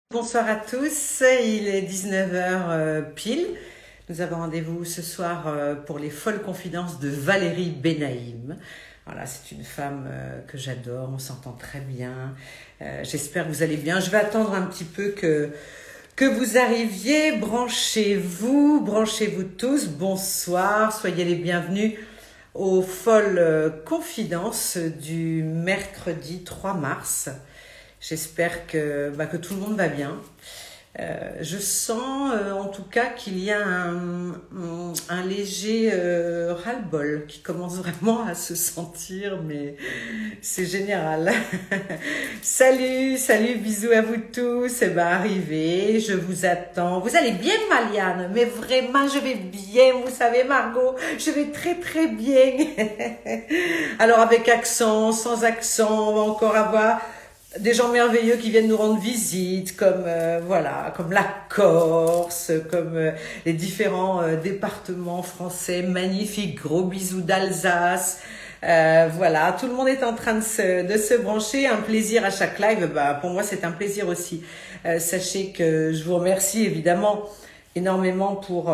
Bonsoir à tous, il est 19 heures pile. Nous avons rendez-vous ce soir pour les folles confidences de Valérie Benaïm. Voilà, c'est une femme que j'adore, on s'entend très bien. J'espère que vous allez bien. Je vais attendre un petit peu que vous arriviez. Branchez-vous tous. Bonsoir, soyez les bienvenus aux folles confidences du mercredi 3 mars. J'espère que tout le monde va bien. Je sens en tout cas qu'il y a un léger ras-le-bol qui commence vraiment à se sentir, mais c'est général. Salut, bisous à vous tous. Eh ben, arrivez, je vous attends. Vous allez bien, Maliane? Mais vraiment, je vais bien, vous savez, Margot, je vais très très bien. Alors avec accent, sans accent, on va encore avoir des gens merveilleux qui viennent nous rendre visite, comme comme la Corse, comme les différents départements français magnifiques. Gros bisous d'Alsace. Voilà, tout le monde est en train de se brancher. Un plaisir à chaque live. Pour moi, c'est un plaisir aussi. Sachez que je vous remercie évidemment énormément pour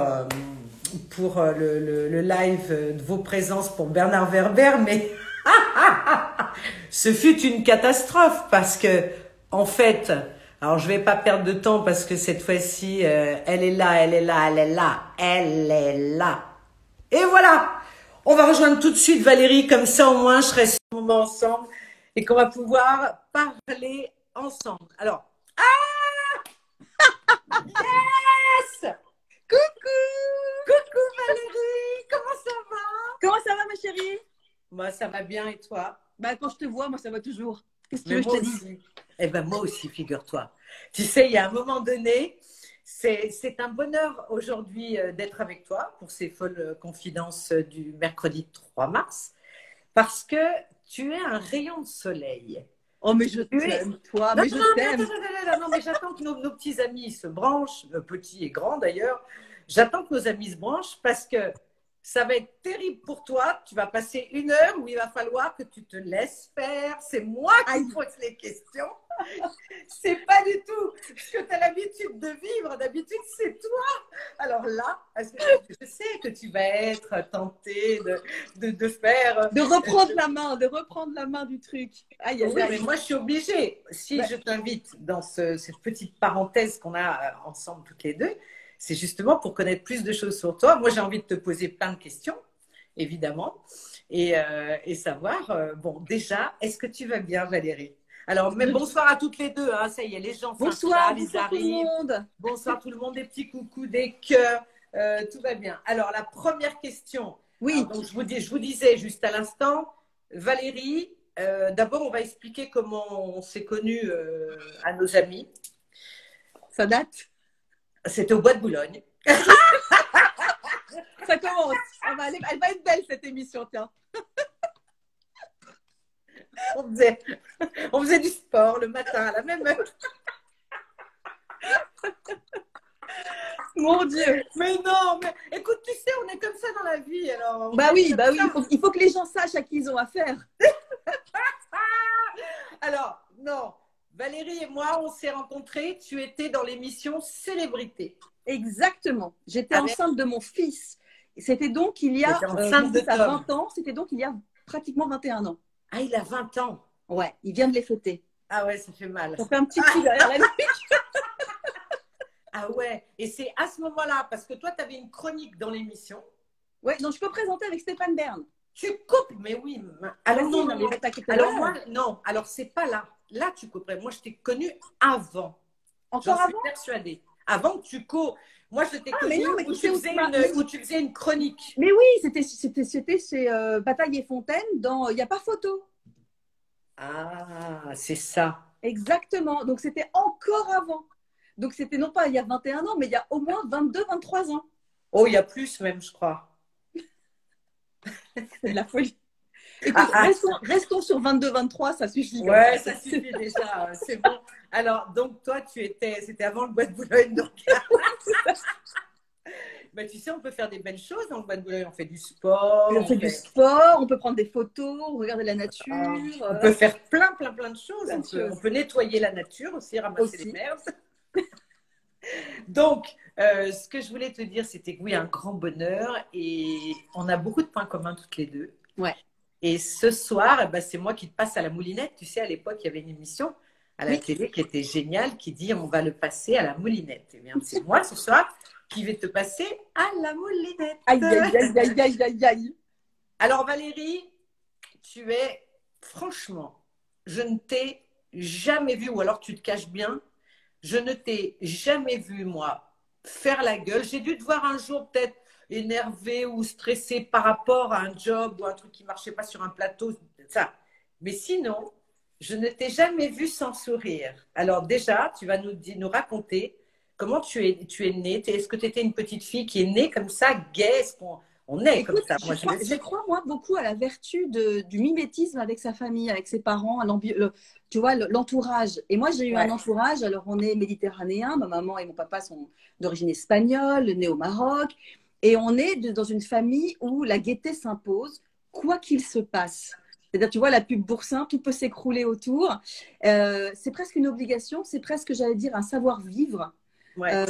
le live de vos présences pour Bernard Werber, mais ce fut une catastrophe parce que, en fait, alors je vais pas perdre de temps parce que cette fois-ci, elle est là. Et voilà, on va rejoindre tout de suite Valérie, comme ça au moins je serai sur le moment ensemble et qu'on va pouvoir parler ensemble. Alors, yes! Coucou Valérie, comment ça va? Comment ça va, ma chérie? Moi, ça va bien et toi? Quand je te vois, moi, ça va toujours. Qu'est-ce que tu Mais veux que je moi te dise? aussi. Eh ben moi aussi, figure-toi. Tu sais, il y a un moment donné, c'est un bonheur aujourd'hui d'être avec toi pour ces folles confidences du mercredi 3 mars, parce que tu es un rayon de soleil. Oh, mais je Tu es... t'aime, toi, Non, mais non, je non, t'aime. non, mais j'attends que nos petits amis se branchent, petits et grands d'ailleurs. J'attends que nos amis se branchent parce que ça va être terrible pour toi. Tu vas passer une heure où il va falloir que tu te laisses faire. C'est moi qui pose les questions. C'est pas du tout ce que tu as l'habitude de vivre. D'habitude, c'est toi. Alors là, parce que je sais que tu vas être tenté de faire. De reprendre la main du truc. Aïe, aïe, Oui, mais aïe. moi, je suis obligée. Si je t'invite dans cette petite parenthèse qu'on a ensemble toutes les deux, c'est justement pour connaître plus de choses sur toi. Moi, j'ai envie de te poser plein de questions, évidemment, et savoir, bon, déjà, est-ce que tu vas bien, Valérie? Alors, même bonsoir à toutes les deux, hein, ça y est, les gens Bonsoir, s'installent, ils bonsoir tout le arrivent. monde. Bonsoir tout le monde, des petits coucous, des cœurs, tout va bien. Alors, la première question, Oui, alors, donc, je vous disais juste à l'instant, Valérie, d'abord, on va expliquer comment on s'est connus à nos amis. ça date. C'était au Bois de Boulogne. Ça commence. Elle va être belle, cette émission, tiens. On faisait du sport le matin à la même heure. Mon Dieu. Mais non, mais écoute, tu sais, on est comme ça dans la vie. Alors, Oui, il faut que les gens sachent à qui ils ont affaire. Alors, non, Valérie et moi, on s'est rencontrés. Tu étais dans l'émission Célébrité. Exactement. J'étais enceinte de mon fils. C'était donc il y a enceinte de 20 ans. C'était donc il y a pratiquement 21 ans. Ah, il a 20 ans. Ouais, il vient de les fêter. Ah ouais, ça fait mal. On fait un petit coup derrière la nuque. Ah ouais, et c'est à ce moment-là, parce que toi, tu avais une chronique dans l'émission. Ouais, donc je peux présenter avec Stéphane Bern. Tu coupes, mais oui. Alors non, non, alors moi, non, alors c'est pas là. Là, tu couperais. Moi, je t'ai connu avant. Encore avant? Je suis persuadée. Avant que tu coupes. Moi, je t'ai connu où tu faisais une chronique. Mais oui, c'était chez Bataille et Fontaine dans Il n'y a pas photo. Ah, c'est ça. Exactement. Donc, c'était encore avant. Donc, c'était non pas il y a 21 ans, mais il y a au moins 22, 23 ans. Oh, il y a plus même, je crois. C'est de la folie. Écoute, restons sur 22, 23, ça suffit. Ouais, ça suffit déjà. C'est bon. Alors, donc, toi, c'était avant le Bois de Boulogne. Donc... Mais tu sais, on peut faire des belles choses dans le Bois de Boulogne. On fait du sport. On fait du sport, on peut prendre des photos, regarder la nature. On peut faire plein de choses. On peut nettoyer la nature aussi, ramasser les merdes. Donc, ce que je voulais te dire, c'était que oui, un grand bonheur et on a beaucoup de points communs toutes les deux. Ouais. Et ce soir, eh ben, c'est moi qui te passe à la moulinette. Tu sais, à l'époque, il y avait une émission à la Oui. télé qui était géniale, qui dit on va le passer à la moulinette. Eh bien, c'est moi ce soir qui vais te passer à la moulinette. Aïe, aïe, aïe, aïe, aïe, aïe, aïe. Alors Valérie, tu es, franchement, je ne t'ai jamais vue, ou alors tu te caches bien, je ne t'ai jamais vue, moi, faire la gueule. J'ai dû te voir un jour peut-être énervé ou stressé par rapport à un job ou un truc qui ne marchait pas sur un plateau, ça. Mais sinon, je ne t'ai jamais vue sans sourire. Alors déjà, tu vas nous raconter comment tu es née. Est-ce que tu étais une petite fille qui est née comme ça, gaie? Est-ce qu'on est comme Écoute, ça? Moi, je crois, moi, beaucoup à la vertu du mimétisme avec sa famille, avec ses parents, tu vois, l'entourage. Et moi, j'ai eu un Ouais. entourage, alors on est méditerranéen, ma maman et mon papa sont d'origine espagnole, nés au Maroc, et on est dans une famille où la gaieté s'impose, quoi qu'il se passe. C'est-à-dire, tu vois, la pub Boursin, tout peut s'écrouler autour. C'est presque une obligation, c'est presque, j'allais dire, un savoir-vivre Ouais.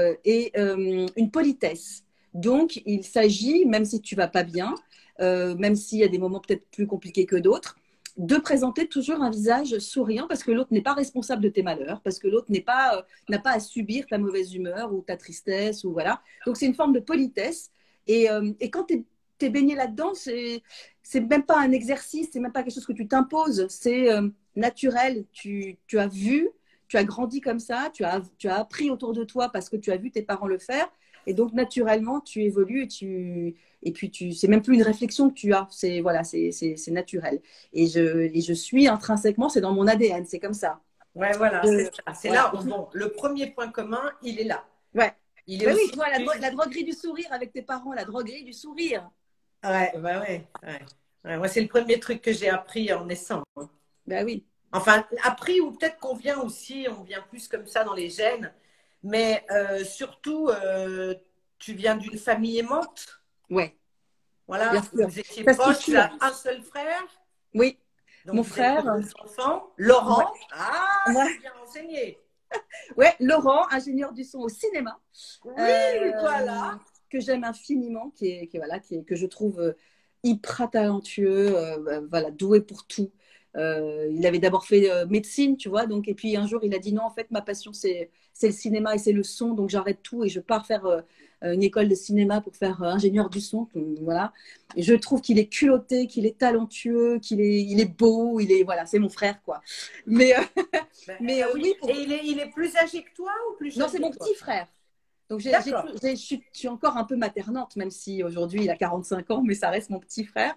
une politesse. Donc, il s'agit, même si tu vas pas bien, même s'il y a des moments peut-être plus compliqués que d'autres, de présenter toujours un visage souriant parce que l'autre n'est pas responsable de tes malheurs, parce que l'autre n'a pas à subir ta mauvaise humeur ou ta tristesse ou voilà. Donc, c'est une forme de politesse. Et quand tu es baigné là-dedans, c'est même pas un exercice, c'est même pas quelque chose que tu t'imposes, c'est naturel. Tu as vu, tu as grandi comme ça, tu as appris autour de toi parce que tu as vu tes parents le faire. Et donc, naturellement, tu évolues et puis c'est même plus une réflexion que tu as. C'est, voilà, c'est naturel. Et je suis intrinsèquement, c'est dans mon ADN, c'est comme ça. Ouais, voilà, c'est ça. C'est Voilà. là, bon, le premier point commun, il est là. Ouais. Il est Ben oui, aussi. tu vois, la droguerie du sourire avec tes parents, la droguerie du sourire. Ouais, bah ouais, ouais. Ouais, moi, c'est le premier truc que j'ai appris en naissant. Ben oui. Enfin, appris ou peut-être qu'on vient aussi, on vient plus comme ça dans les gènes. Mais surtout, tu viens d'une famille aimante. Ouais, bien Voilà, sûr. vous étiez Ça proches, tu structure. as un seul frère. Oui, Donc, mon vous êtes frère. deux enfants. Ouais. Laurent. Ah, Ouais. c'est bien renseigné. Ouais, Laurent, ingénieur du son au cinéma, Oui, euh, voilà. que j'aime infiniment, voilà, que je trouve hyper talentueux, voilà, doué pour tout. Il avait d'abord fait médecine, tu vois, donc, et puis un jour il a dit non, en fait, ma passion c'est le cinéma et c'est le son, donc j'arrête tout et je pars faire une école de cinéma pour faire ingénieur du son, donc, voilà. Et je trouve qu'il est culotté, qu'il est talentueux, il est beau, voilà, c'est mon frère, quoi. Mais, Ben, mais oui. oui, Et il est plus âgé que toi ou plus non, jeune c'est que mon toi? petit frère. Donc, D'accord. je suis encore un peu maternante, même si aujourd'hui il a 45 ans, mais ça reste mon petit frère.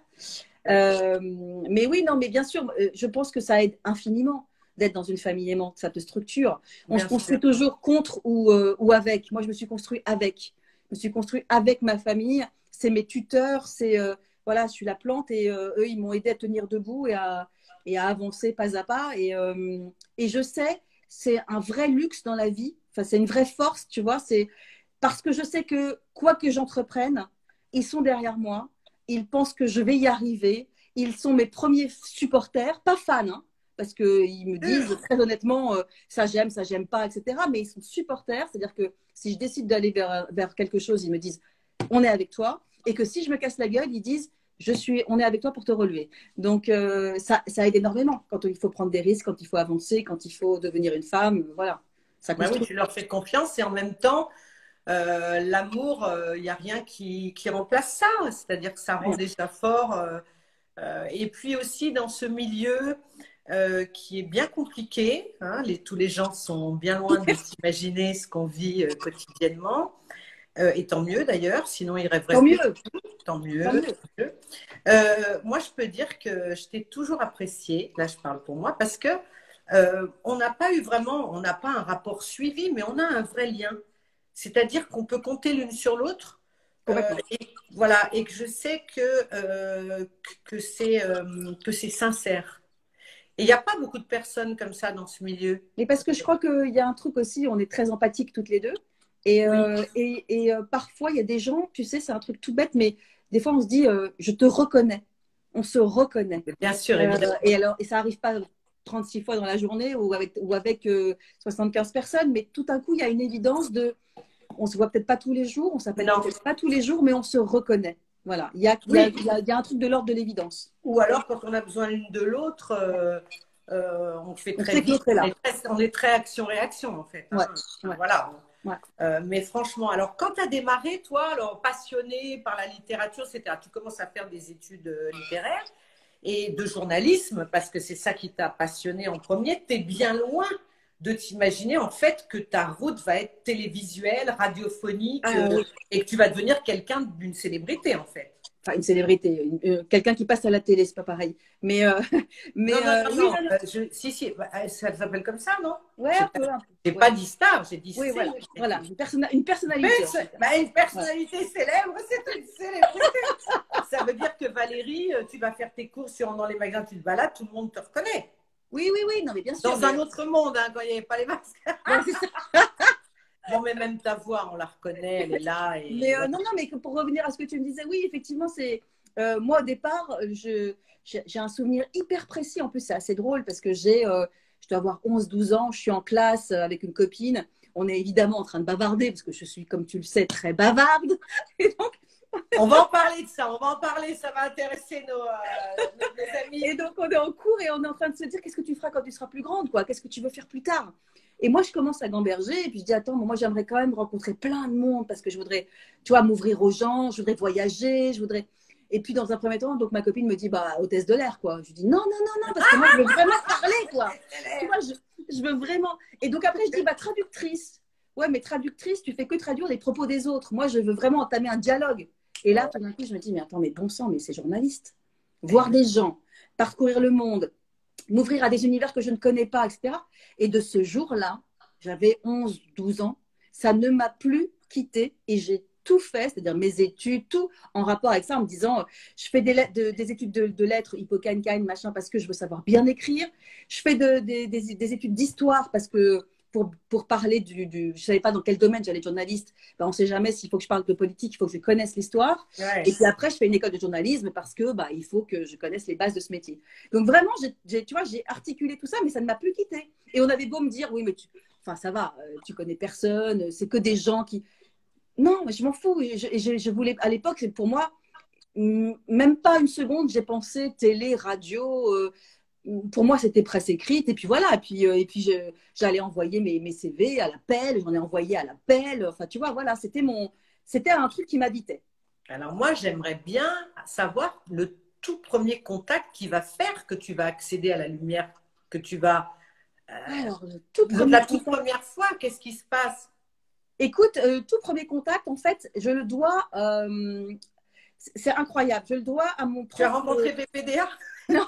Mais oui, non, mais bien sûr, je pense que ça aide infiniment d'être dans une famille aimante, ça te structure. On se Bien sûr. construit toujours contre ou avec. Moi, je me suis construit avec. Je me suis construit avec ma famille. C'est mes tuteurs, voilà, je suis la plante et eux, ils m'ont aidé à tenir debout et à avancer pas à pas. Et je sais, c'est un vrai luxe dans la vie. Enfin, c'est une vraie force, tu vois. C'est parce que je sais que quoi que j'entreprenne, ils sont derrière moi. Ils pensent que je vais y arriver. Ils sont mes premiers supporters, pas fans, hein, parce qu'ils me disent très honnêtement, ça j'aime pas, etc. Mais ils sont supporters, c'est-à-dire que si je décide d'aller vers quelque chose, ils me disent, on est avec toi. Et que si je me casse la gueule, ils disent, on est avec toi pour te relever. Donc ça aide énormément quand il faut prendre des risques, quand il faut avancer, quand il faut devenir une femme, voilà. Ça Ben oui, construit. tu leur fais confiance et en même temps, l'amour, il n'y a rien qui remplace ça. C'est-à-dire que ça rend déjà fort. Et puis aussi dans ce milieu qui est bien compliqué, hein, tous les gens sont bien loin de s'imaginer ce qu'on vit quotidiennement. Et tant mieux d'ailleurs, sinon ils rêveraient Tant mieux, plus. Tant tant mieux, mieux. tant mieux. Moi, je peux dire que je t'ai toujours apprécié, là je parle pour moi, parce que on n'a pas eu vraiment, on n'a pas un rapport suivi, mais on a un vrai lien. C'est-à-dire qu'on peut compter l'une sur l'autre. Complètement. Et voilà, et que je sais que c'est sincère. Et il n'y a pas beaucoup de personnes comme ça dans ce milieu. Mais parce que je crois qu'il y a un truc aussi, on est très empathiques toutes les deux. Et, Oui, parfois, il y a des gens, tu sais, c'est un truc tout bête, mais des fois, on se dit, je te reconnais. On se reconnaît. bien sûr, évidemment. Et alors, et ça arrive pas 36 fois dans la journée ou avec 75 personnes, mais tout d'un coup, il y a une évidence de, on se voit peut-être pas tous les jours, on s'appelle peut-être pas tous les jours, mais on se reconnaît. Voilà, il y a un truc de l'ordre de l'évidence. Ou alors, quand on a besoin l'une de l'autre, on fait très vite. On est très action-réaction, en fait. Hein. Ouais. Voilà. Ouais. Mais franchement, alors, quand tu as démarré, toi, alors, passionné par la littérature, etc., tu commences à faire des études littéraires et de journalisme, parce que c'est ça qui t'a passionné en premier, tu es bien loin de t'imaginer, en fait, que ta route va être télévisuelle, radiophonique, et que tu vas devenir quelqu'un d'une célébrité, en fait. Enfin, une célébrité, quelqu'un qui passe à la télé, c'est pas pareil. Mais, non. Si, ça s'appelle comme ça, non? Ouais, j'ai pas dit star, j'ai dit célébrité. Voilà, une personnalité. Une personnalité célèbre, c'est une célébrité. Ça veut dire que Valérie, tu vas faire tes courses, tu rentres dans les magasins, tu te balades, tout le monde te reconnaît. Oui, non, mais bien sûr. Dans un autre monde, hein, quand il n'y avait pas les masques. Bon, mais même ta voix, on la reconnaît, elle est là. Et... Mais non, mais pour revenir à ce que tu me disais, oui, effectivement, c'est moi au départ, j'ai un souvenir hyper précis. En plus, c'est assez drôle parce que je dois avoir 11-12 ans, je suis en classe avec une copine. On est évidemment en train de bavarder parce que je suis, comme tu le sais, très bavarde. Et donc, on va en parler de ça, ça va intéresser nos amis. Et donc, on est en cours et on est en train de se dire qu'est-ce que tu feras quand tu seras plus grande, quoi? Qu'est-ce que tu veux faire plus tard? Et moi, je commence à gamberger et puis je dis, attends, moi, j'aimerais quand même rencontrer plein de monde parce que je voudrais, tu vois, m'ouvrir aux gens, je voudrais voyager, je voudrais… Et puis, dans un premier temps, donc ma copine me dit, bah, hôtesse de l'air, quoi. Je dis, non, parce que moi, je veux vraiment parler, quoi. Tu vois, je veux vraiment… Et donc, après, je dis, bah, traductrice. Ouais, mais traductrice, tu fais que traduire les propos des autres. Moi, je veux vraiment entamer un dialogue. Et là, tout d'un coup, je me dis, mais attends, mais bon sang, mais c'est journaliste. Voir des gens, parcourir le monde, m'ouvrir à des univers que je ne connais pas, etc. Et de ce jour-là, j'avais 11-12 ans, ça ne m'a plus quittée et j'ai tout fait, c'est-à-dire mes études, tout en rapport avec ça, en me disant, je fais des études de lettres, hippocampane, machin, parce que je veux savoir bien écrire. Je fais des études d'histoire parce que pour parler je ne savais pas dans quel domaine j'allais être journaliste. Ben, on ne sait jamais s'il faut que je parle de politique, il faut que je connaisse l'histoire. Ouais. Et puis après, je fais une école de journalisme parce que il faut que je connaisse les bases de ce métier. Donc vraiment, tu vois, j'ai articulé tout ça, mais ça ne m'a plus quitté. Et on avait beau me dire, oui, mais enfin, ça va, tu connais personne, c'est que des gens qui… Non, mais je m'en fous. Je voulais, à l'époque, pour moi, même pas une seconde, j'ai pensé télé, radio… pour moi, c'était presse écrite. Et puis voilà. Et puis j'allais envoyer mes CV à l'appel. J'en ai envoyé à l'appel. Enfin, tu vois, voilà. C'était un truc qui m'habitait. Alors moi, j'aimerais bien savoir le tout premier contact qui va faire que tu vas accéder à la lumière, que tu vas… Alors, la toute première fois, qu'est-ce qui se passe? Écoute, tout premier contact, en fait, je le dois… c'est incroyable. Je le dois à mon prof… Tu as rencontré PPDA? Non.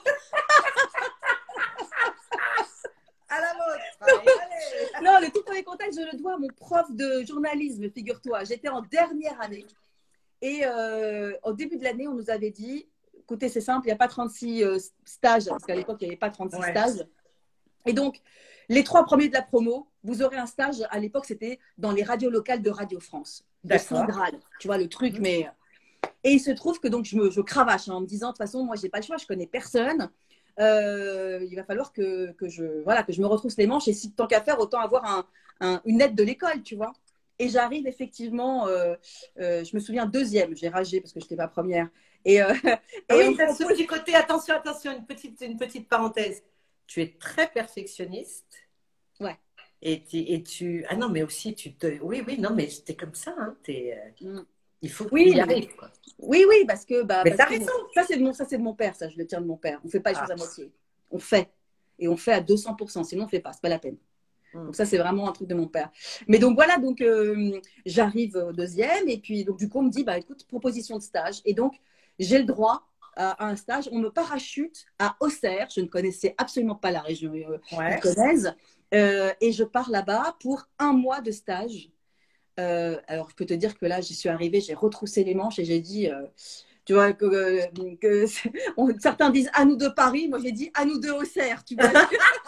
À la vôtre. Non, le tout premier contact, je le dois à mon prof de journalisme, figure-toi. J'étais en dernière année. Et au début de l'année, on nous avait dit, écoutez, c'est simple, il n'y a pas 36 stages, parce qu'à l'époque, il n'y avait pas 36 stages. Et donc, les 3 premiers de la promo, vous aurez un stage. À l'époque, c'était dans les radios locales de Radio France. D'accord. Tu vois le truc, mais… Et il se trouve que donc je cravache en me disant, de toute façon, moi, je n'ai pas le choix, je ne connais personne. Il va falloir que je me retrousse les manches et si tant qu'à faire, autant avoir une aide de l'école, tu vois. Et j'arrive effectivement, je me souviens, deuxième, j'ai ragé parce que je n'étais pas première. Et oui, ce petit côté, attention, une petite parenthèse. Tu es très perfectionniste. Ouais. Et tu… Ah non, mais aussi, oui, non, mais t'es comme ça, hein. Il faut oui, y arrive, quoi. Oui, parce que… mais t'as raison. Ça, c'est de mon père, ça, je le tiens de mon père. On ne fait pas les choses à moitié. On fait. Et on fait à 200%, sinon on ne fait pas, c'est pas la peine. Donc ça, c'est vraiment un truc de mon père. Mais donc voilà, donc j'arrive au deuxième et puis donc du coup, on me dit, écoute, proposition de stage. Et donc, j'ai le droit à un stage. On me parachute à Auxerre. Je ne connaissais absolument pas la région lyonnaise. Et je pars là-bas pour 1 mois de stage. Alors, je peux te dire que là, j'y suis arrivée, j'ai retroussé les manches et j'ai dit… tu vois, certains disent à nous de Paris, moi j'ai dit à nous de Auxerre, tu vois.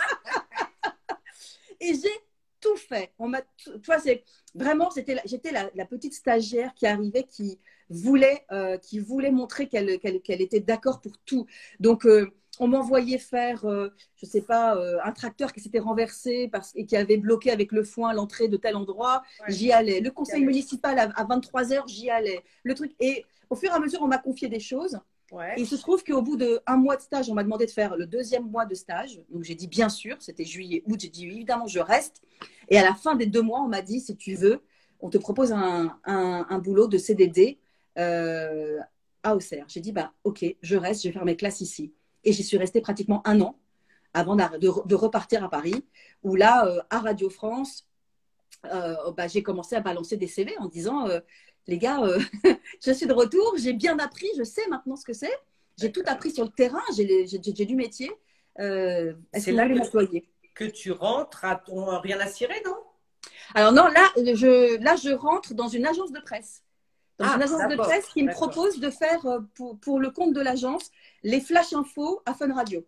Et j'ai tout fait. Tu vois, j'étais la petite stagiaire qui arrivait, qui voulait montrer qu'elle était d'accord pour tout. Donc, on m'envoyait faire, je sais pas, un tracteur qui s'était renversé et qui avait bloqué avec le foin l'entrée de tel endroit, Ouais. j'y allais. Le conseil municipal à 23 heures, j'y allais. Le truc. Et au fur et à mesure, on m'a confié des choses. Ouais. Et il se trouve qu'au bout d'1 mois de stage, on m'a demandé de faire le 2e mois de stage. Donc j'ai dit bien sûr, c'était juillet, août, j'ai dit évidemment je reste. Et à la fin des 2 mois, on m'a dit si tu veux, on te propose un boulot de CDD à Auxerre. J'ai dit bah ok, je reste, je vais faire mes classes ici. Et j'y suis restée pratiquement 1 an avant de repartir à Paris, où là, à Radio France, j'ai commencé à balancer des CV en disant les gars, je suis de retour, j'ai bien appris, je sais maintenant ce que c'est, j'ai tout appris sur le terrain, j'ai du métier. Est-ce que vous voulez m'employer? Que tu rentres à ton rien à cirer, non? Alors non, là, je rentre dans une agence de presse. Dans une agence de presse qui me propose de faire, pour le compte de l'agence, les flash infos à Fun Radio.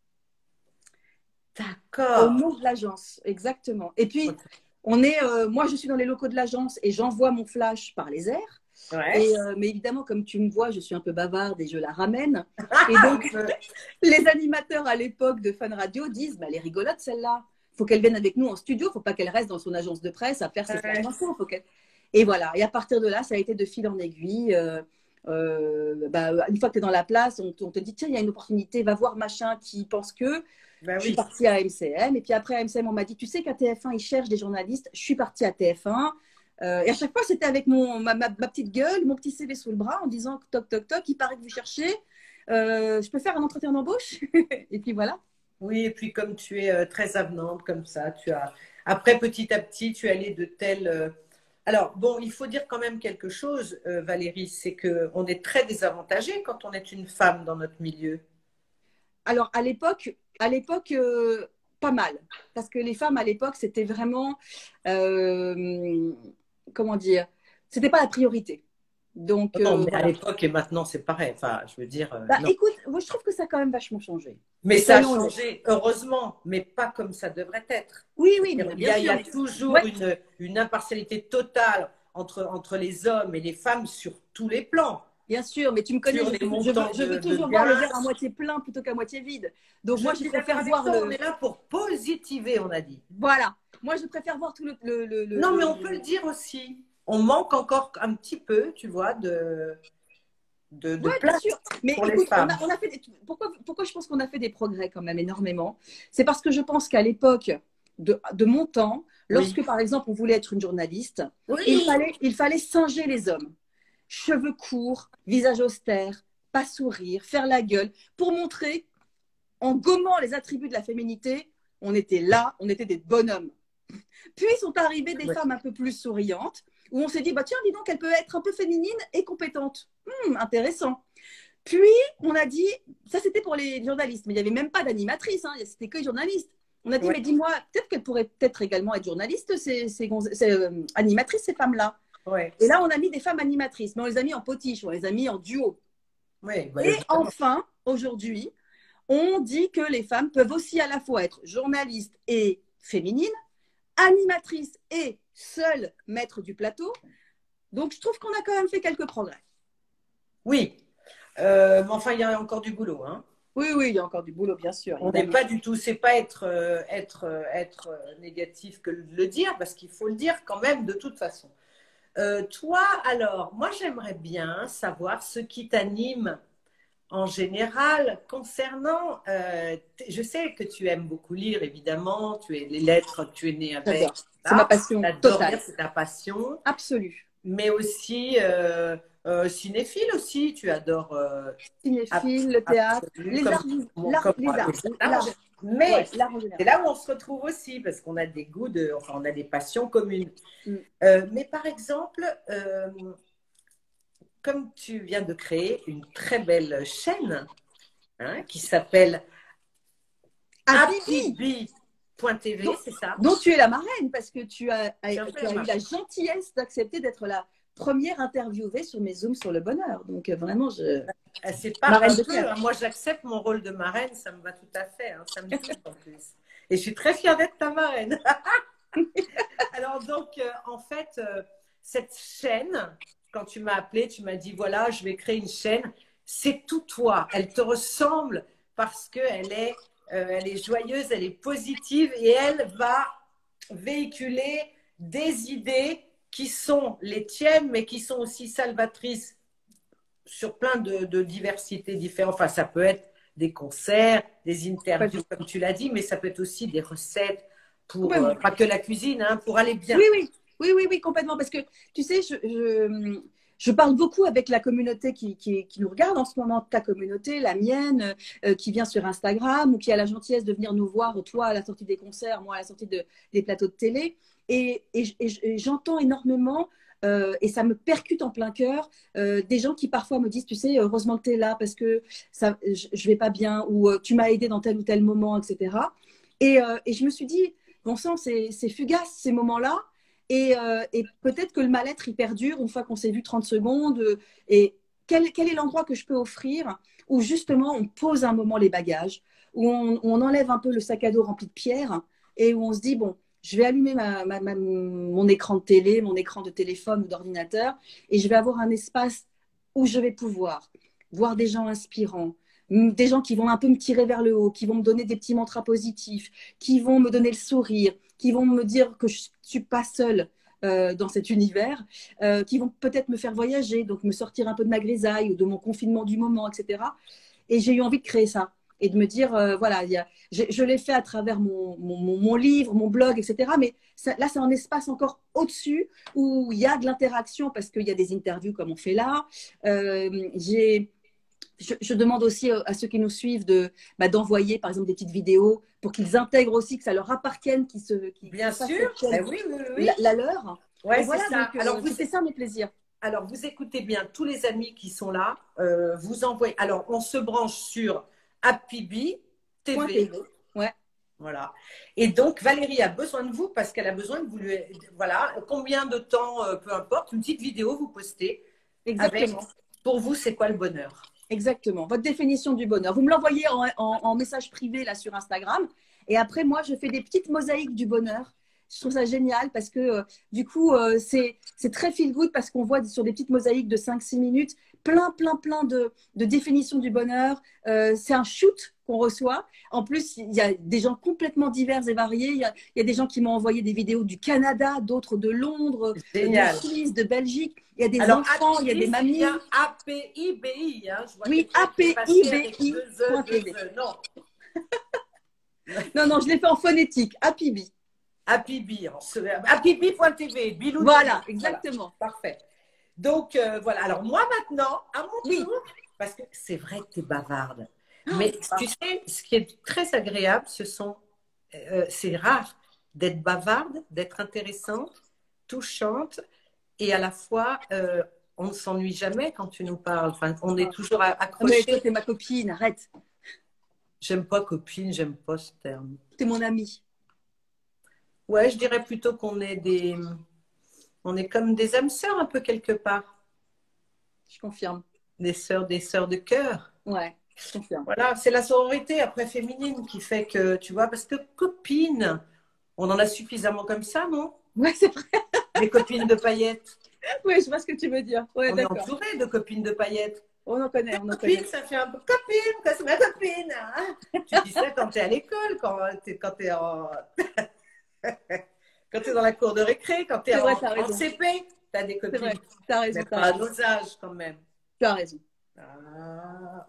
D'accord. Au nom de l'agence, exactement. Et puis, moi, je suis dans les locaux de l'agence et j'envoie mon flash par les airs. Ouais. Mais évidemment, comme tu me vois, je suis un peu bavarde et je la ramène. Et donc, les animateurs à l'époque de Fun Radio disent, bah, elle est rigolote celle-là. Il faut qu'elle vienne avec nous en studio. Il ne faut pas qu'elle reste dans son agence de presse à faire ses flash infos. Et voilà. Et à partir de là, ça a été de fil en aiguille. Une fois que tu es dans la place, on te dit, tiens, il y a une opportunité, va voir machin qui pense que… Je suis partie à MCM. Et puis après, à MCM, on m'a dit, tu sais qu'à TF1, ils cherchent des journalistes. Je suis partie à TF1. Et à chaque fois, c'était avec ma petite gueule, mon petit CV sous le bras, en disant, toc, toc, toc, il paraît que vous cherchez. Je peux faire un entretien d'embauche? Et puis voilà. Oui, et puis comme tu es très avenante, comme ça, après, petit à petit, tu es allée de telle… Alors, bon, il faut dire quand même quelque chose, Valérie, c'est qu'on est très désavantage quand on est une femme dans notre milieu. Alors, à l'époque, pas mal. Parce que les femmes, à l'époque, c'était vraiment… comment dire? C'était pas la priorité. Donc, non, mais à l'époque et maintenant, c'est pareil. Enfin, je veux dire… écoute, moi, je trouve que ça a quand même vachement changé. Mais ça a changé, heureusement, mais pas comme ça devrait être. Oui, bien sûr. Il y a toujours une impartialité totale entre les hommes et les femmes sur tous les plans. Bien sûr, mais tu me connais, je veux toujours voir le verre à moitié plein plutôt qu'à moitié vide. Donc moi, je préfère voir On est là pour positiver, on a dit. Voilà. Moi, je préfère voir tout le… Non, mais on peut le dire aussi. On manque encore un petit peu, tu vois, de place bien sûr. Mais pour écoute, les femmes. on a fait pourquoi je pense qu'on a fait des progrès quand même énormément? C'est parce que je pense qu'à l'époque de mon temps, lorsque par exemple on voulait être une journaliste, il fallait singer les hommes. Cheveux courts, visage austère, pas sourire, faire la gueule, pour montrer, en gommant les attributs de la féminité, on était là, on était des bonhommes. Puis sont arrivées des femmes un peu plus souriantes, où on s'est dit, bah tiens, dis donc, elle peut être un peu féminine et compétente. Intéressant. Puis, on a dit, ça c'était pour les journalistes, mais il n'y avait même pas d'animatrice, hein, c'était que les journalistes. On a dit, mais dis-moi, peut-être qu'elles pourraient peut-être également être journalistes, animatrices, ces femmes-là. Ouais. Et là, on a mis des femmes animatrices, mais on les a mis en potiche, on les a mis en duo. Et enfin, aujourd'hui, on dit que les femmes peuvent aussi à la fois être journalistes et féminines, animatrices et seules maîtres du plateau. Donc, je trouve qu'on a quand même fait quelques progrès. Oui, mais enfin, il y a encore du boulot, hein. Oui, il y a encore du boulot, bien sûr. On n'est pas du tout, c'est pas être négatif que de le dire, parce qu'il faut le dire quand même de toute façon. Toi, alors, moi j'aimerais bien savoir ce qui t'anime en général concernant, je sais que tu aimes beaucoup lire, évidemment, les lettres, tu es née avec. C'est ma passion totale. C'est ta passion. Absolue. Mais aussi cinéphile aussi, tu adores. Cinéphile, le théâtre, les arts. Mais c'est là où on se retrouve aussi, parce qu'on a des goûts, on a des passions communes. Mais par exemple, comme tu viens de créer une très belle chaîne qui s'appelle happybee.tv, c'est ça? Dont tu es la marraine, parce que tu as eu la gentillesse d'accepter d'être la première interviewée sur mes Zooms sur le bonheur. Donc vraiment, c'est pas marraine un peu, hein. Moi, j'accepte mon rôle de marraine, ça me va tout à fait. Hein. Ça me touche en plus. Et je suis très fière d'être ta marraine. Alors donc, en fait, cette chaîne, quand tu m'as appelée, tu m'as dit, voilà, je vais créer une chaîne. C'est tout toi. Elle te ressemble parce elle est joyeuse, elle est positive et elle va véhiculer des idées qui sont les tiennes, mais qui sont aussi salvatrices sur plein de diversités différentes. Enfin, ça peut être des concerts, des interviews, comme tu l'as dit, mais ça peut être aussi des recettes pour, pas que la cuisine, hein, pour aller bien. Oui, complètement. Parce que, tu sais, je parle beaucoup avec la communauté qui nous regarde en ce moment, ta communauté, la mienne, qui vient sur Instagram ou qui a la gentillesse de venir nous voir, toi à la sortie des concerts, moi à la sortie des plateaux de télé. Et j'entends énormément, et ça me percute en plein cœur, des gens qui parfois me disent, tu sais, heureusement que tu es là parce que ça, je vais pas bien, ou tu m'as aidé dans tel ou tel moment, etc. Et je me suis dit, bon sang, c'est fugace ces moments-là. Et peut-être que le mal-être, il perdure une fois qu'on s'est vu 30 secondes. Et quel est l'endroit que je peux offrir où justement on pose un moment les bagages, où on enlève un peu le sac à dos rempli de pierres et où on se dit, bon, je vais allumer mon écran de télé, mon écran de téléphone ou d'ordinateur et je vais avoir un espace où je vais pouvoir voir des gens inspirants, des gens qui vont un peu me tirer vers le haut, qui vont me donner des petits mantras positifs, qui vont me donner le sourire, qui vont me dire que je ne suis pas seule dans cet univers, qui vont peut-être me faire voyager, donc me sortir un peu de ma grisaille ou de mon confinement du moment, etc. Et j'ai eu envie de créer ça et de me dire, voilà, je l'ai fait à travers mon livre, mon blog, etc. Mais là, c'est un espace encore au-dessus où il y a de l'interaction parce qu'il y a des interviews comme on fait là. Je demande aussi à ceux qui nous suivent d'envoyer, par exemple, des petites vidéos pour qu'ils intègrent aussi, que ça leur appartienne, Bien sûr, oui. La leur. Ouais, voilà, c'est ça. donc, alors, c'est ça mes plaisirs. Alors, vous écoutez bien, tous les amis qui sont là, vous envoyez. Alors, on se branche sur Happy TV. Ouais. Voilà. Et donc, Valérie a besoin de vous parce qu'elle a besoin de vous. Voilà. Combien de temps, peu importe, une petite vidéo, vous postez. Exactement. Pour vous, c'est quoi le bonheur? Exactement. Votre définition du bonheur. Vous me l'envoyez en message privé là sur Instagram. Et après, moi, je fais des petites mosaïques du bonheur. Je trouve ça génial parce que du coup, c'est très feel good parce qu'on voit sur des petites mosaïques de 5-6 minutes plein de définitions du bonheur. C'est un shoot qu'on reçoit. En plus, il y a des gens complètement divers et variés. Il y a des gens qui m'ont envoyé des vidéos du Canada, d'autres de Londres, de Suisse, de Belgique. Il y a des enfants, il y a des mamies. APIBI. Hein, oui, APIBI. Non. non, je l'ai fait en phonétique. APIBI. Happybi, happybi.tv, Bilou. Voilà, exactement. Voilà, parfait. Donc, voilà. Alors, moi, maintenant, à mon tour, parce que c'est vrai que tu es bavarde. Mais tu sais, ce qui est très agréable, c'est rare d'être bavarde, d'être intéressante, touchante, et à la fois, on ne s'ennuie jamais quand tu nous parles. Enfin, on est toujours accrochés. Mais toi, t'es ma copine, arrête. J'aime pas copine, j'aime pas ce terme. T'es mon amie. Ouais, je dirais plutôt qu'on est on est comme des âmes sœurs un peu quelque part. Je confirme. Des sœurs de cœur. Ouais, je confirme. Voilà, c'est la sororité après féminine qui fait que, tu vois, parce que copine, on en a suffisamment comme ça, non? Ouais, c'est vrai. Les copines de paillettes. Oui, je vois ce que tu veux dire. Ouais, on est entouré de copines de paillettes. On en connaît, on en copine, connaît. Ça fait un peu copine, c'est ma copine. Hein, tu dis ça quand tu es à l'école, quand tu es quand tu es dans la cour de récré, quand tu es en CP, tu as des copines. C'est vrai, tu as raison. Mais pas à nos âges quand même. Tu as raison. Ah.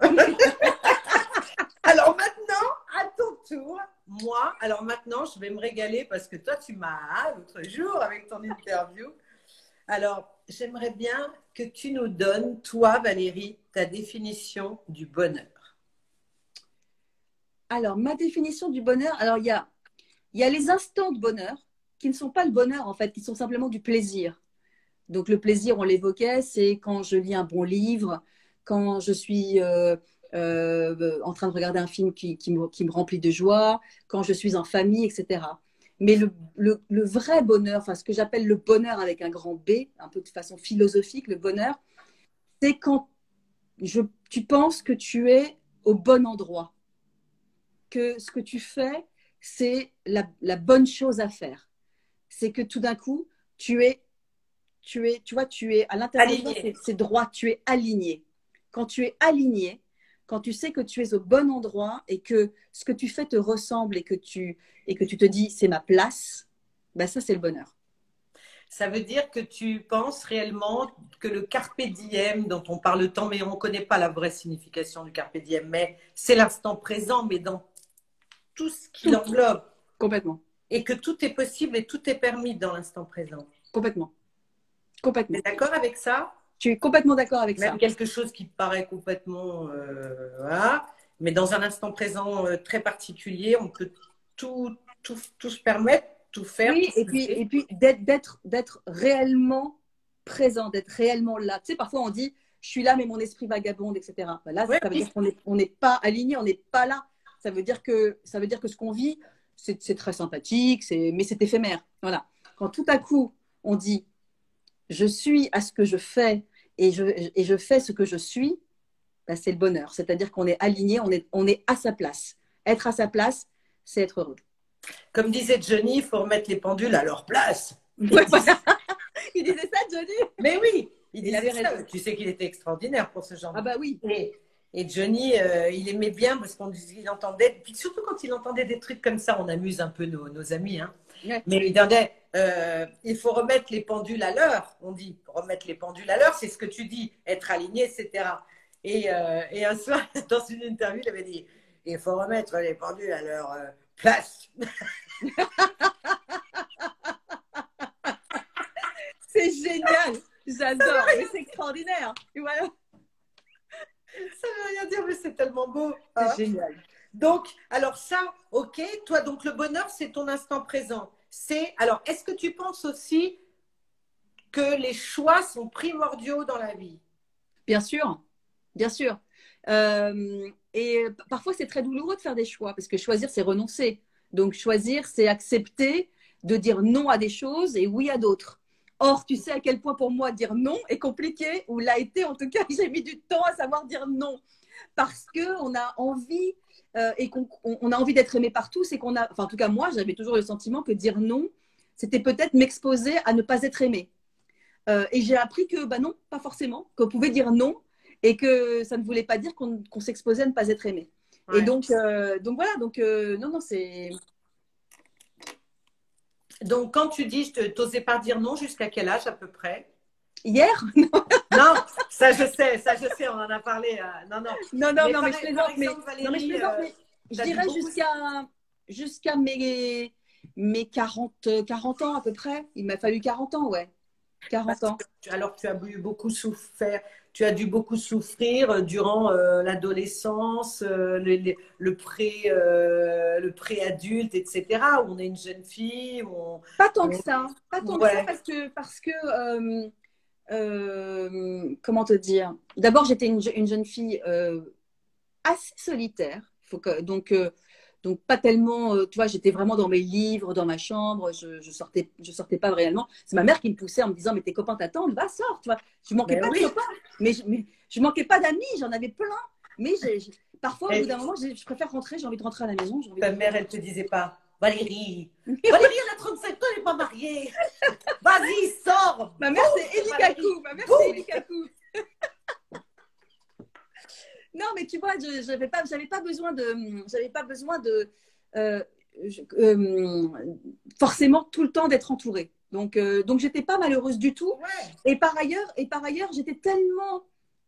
Alors maintenant, à ton tour, moi, alors maintenant, je vais me régaler parce que toi, tu m'as l'autre jour avec ton interview. Alors, j'aimerais bien que tu nous donnes, toi, Valérie, ta définition du bonheur. Alors, ma définition du bonheur, alors il y a les instants de bonheur qui ne sont pas le bonheur, en fait, qui sont simplement du plaisir. Donc, le plaisir, on l'évoquait, c'est quand je lis un bon livre, quand je suis en train de regarder un film qui me remplit de joie, quand je suis en famille, etc. Mais le vrai bonheur, enfin ce que j'appelle le bonheur avec un grand B, un peu de façon philosophique, le bonheur, c'est quand tu penses que tu es au bon endroit, que ce que tu fais, c'est la bonne chose à faire. C'est que tout d'un coup, tu es à l'intérieur, c'est droit, tu es aligné. Quand tu es aligné, quand tu sais que tu es au bon endroit et que ce que tu fais te ressemble et que tu te dis c'est ma place, ben ça c'est le bonheur. Ça veut dire que tu penses réellement que le carpe diem dont on parle tant, mais on ne connaît pas la vraie signification du carpe diem, mais c'est l'instant présent, mais dans tout ce qui Tout, l'englobe. complètement. Et que tout est possible et tout est permis dans l'instant présent. Complètement. Tu Complètement. es d'accord avec ça? Tu es complètement d'accord avec ça. Même quelque chose qui paraît complètement... voilà. Mais dans un instant présent très particulier, on peut tout se permettre, tout faire. Oui, tout et puis d'être réellement présent, d'être réellement là. Tu sais, parfois on dit, je suis là, mais mon esprit vagabonde, etc. Ben là, ouais, ça veut dire qu'on n'est pas aligné, on n'est pas là. Ça veut dire que ce qu'on vit, c'est très sympathique, mais c'est éphémère. Voilà. Quand tout à coup, on dit, je suis à ce que je fais et je fais ce que je suis, ben c'est le bonheur. C'est-à-dire qu'on est aligné, on est à sa place. Être à sa place, c'est être heureux. Comme disait Johnny, il faut remettre les pendules à leur place. Ouais, voilà. Il disait ça, Johnny? Mais oui, il disait avait ça. raison. Tu sais qu'il était extraordinaire pour ce genre Ah bah oui. Et Johnny, il aimait bien parce qu'il entendait, puis surtout quand il entendait des trucs comme ça, on amuse un peu nos amis, hein. Ouais. Mais il disait, il faut remettre les pendules à l'heure. On dit remettre les pendules à l'heure, c'est ce que tu dis, être aligné, etc. Et un soir, dans une interview, il avait dit, il faut remettre les pendules à leur place. C'est génial. J'adore. Mais c'est extraordinaire. Et voilà. Ça ne veut rien dire, mais c'est tellement beau. C'est Hein. génial. Donc, alors ça, ok, toi, donc le bonheur, c'est ton instant présent. Alors, est-ce que tu penses aussi que les choix sont primordiaux dans la vie? Bien sûr. Bien sûr. Et parfois, c'est très douloureux de faire des choix parce que choisir, c'est renoncer. Donc, choisir, c'est accepter de dire non à des choses et oui à d'autres. Or, tu sais à quel point pour moi dire non est compliqué, ou l'a été en tout cas, j'ai mis du temps à savoir dire non. Parce qu'on a envie et qu'on a envie d'être aimé par tous et qu'on a, enfin en tout cas moi, j'avais toujours le sentiment que dire non, c'était peut-être m'exposer à ne pas être aimé. Et j'ai appris que bah non, pas forcément, qu'on pouvait dire non et que ça ne voulait pas dire qu'on s'exposait à ne pas être aimé. Ouais. Et donc voilà, non, non, c'est... Donc, quand tu dis, je t'osais pas dire non, jusqu'à quel âge à peu près? Hier? Non, ça je sais, on en a parlé. Non, mais je plaisante, mais je dirais jusqu'à mes 40 ans à peu près. Il m'a fallu 40 ans, ouais. 40 ans. Alors, tu as dû beaucoup souffrir durant l'adolescence, le pré-adulte, etc. Où on est une jeune fille. Pas tant que ça. Pas tant que ça parce que comment te dire? D'abord, j'étais une jeune fille assez solitaire. Donc pas tellement, tu vois, j'étais vraiment dans mes livres, dans ma chambre, je sortais pas réellement. C'est ma mère qui me poussait en me disant, mais tes copains t'attendent, va, sors, tu vois. Je manquais pas de copains, mais je manquais pas d'amis, j'en avais plein. Mais parfois, au bout d'un moment, je préfère rentrer, j'ai envie de rentrer à la maison. Ta mère, elle te disait pas, Valérie, elle a 35 ans, elle n'est pas mariée. Vas-y, sors. Ma mère, c'est Elikaku. Non, mais tu vois, j'avais pas besoin de forcément tout le temps d'être entourée. Donc j'étais pas malheureuse du tout. Ouais. Et par ailleurs, j'étais tellement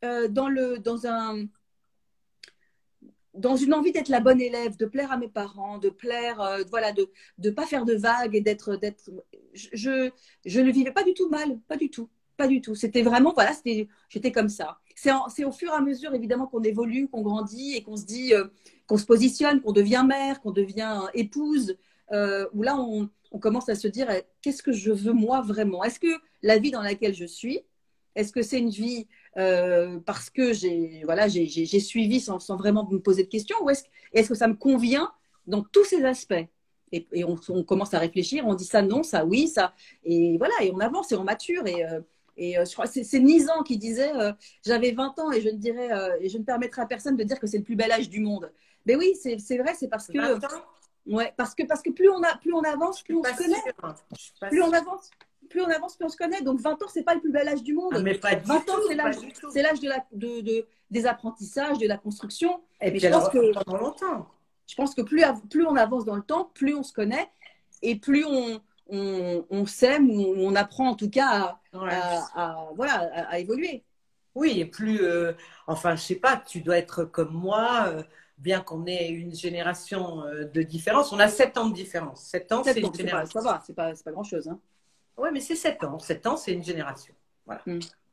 dans une envie d'être la bonne élève, de plaire à mes parents, de plaire, voilà, de pas faire de vagues et je ne vivais pas du tout mal, pas du tout. Pas du tout. C'était vraiment, voilà, j'étais comme ça. C'est au fur et à mesure, évidemment, qu'on évolue, qu'on grandit et qu'on se dit, qu'on se positionne, qu'on devient mère, qu'on devient épouse, où là, on commence à se dire, qu'est-ce que je veux moi vraiment? Est-ce que la vie dans laquelle je suis, est-ce que c'est une vie parce que j'ai suivi sans vraiment me poser de questions, ou est-ce que ça me convient dans tous ces aspects? Et on commence à réfléchir, on dit ça non, ça oui, ça. Et voilà, et on avance et on mature. Et je crois que c'est Nizan qui disait j'avais 20 ans et je ne permettrai à personne de dire que c'est le plus bel âge du monde. Mais oui, c'est vrai, c'est parce que. Ouais, parce que plus on avance, plus on se connaît. Plus on avance, plus on avance, plus on se connaît. Donc 20 ans, c'est pas le plus bel âge du monde. Ah, mais pas du 20 ans, tout, c'est pas l'âge, du tout. c'est l'âge des apprentissages, de la construction. Et Mais puis je pense alors, que, pendant longtemps. je pense que plus on avance dans le temps, plus on se connaît et plus on s'aime ou on apprend en tout cas Ouais. voilà, à évoluer. Oui, et plus, enfin, je sais pas, tu dois être comme moi, bien qu'on ait une génération de différence. On a 7 ans de différence. 7 ans, c'est 7 ans, une c'est pas, génération. ça va, c'est pas grand-chose. Hein. Oui, mais c'est 7 ans. 7 ans, c'est une génération. Voilà.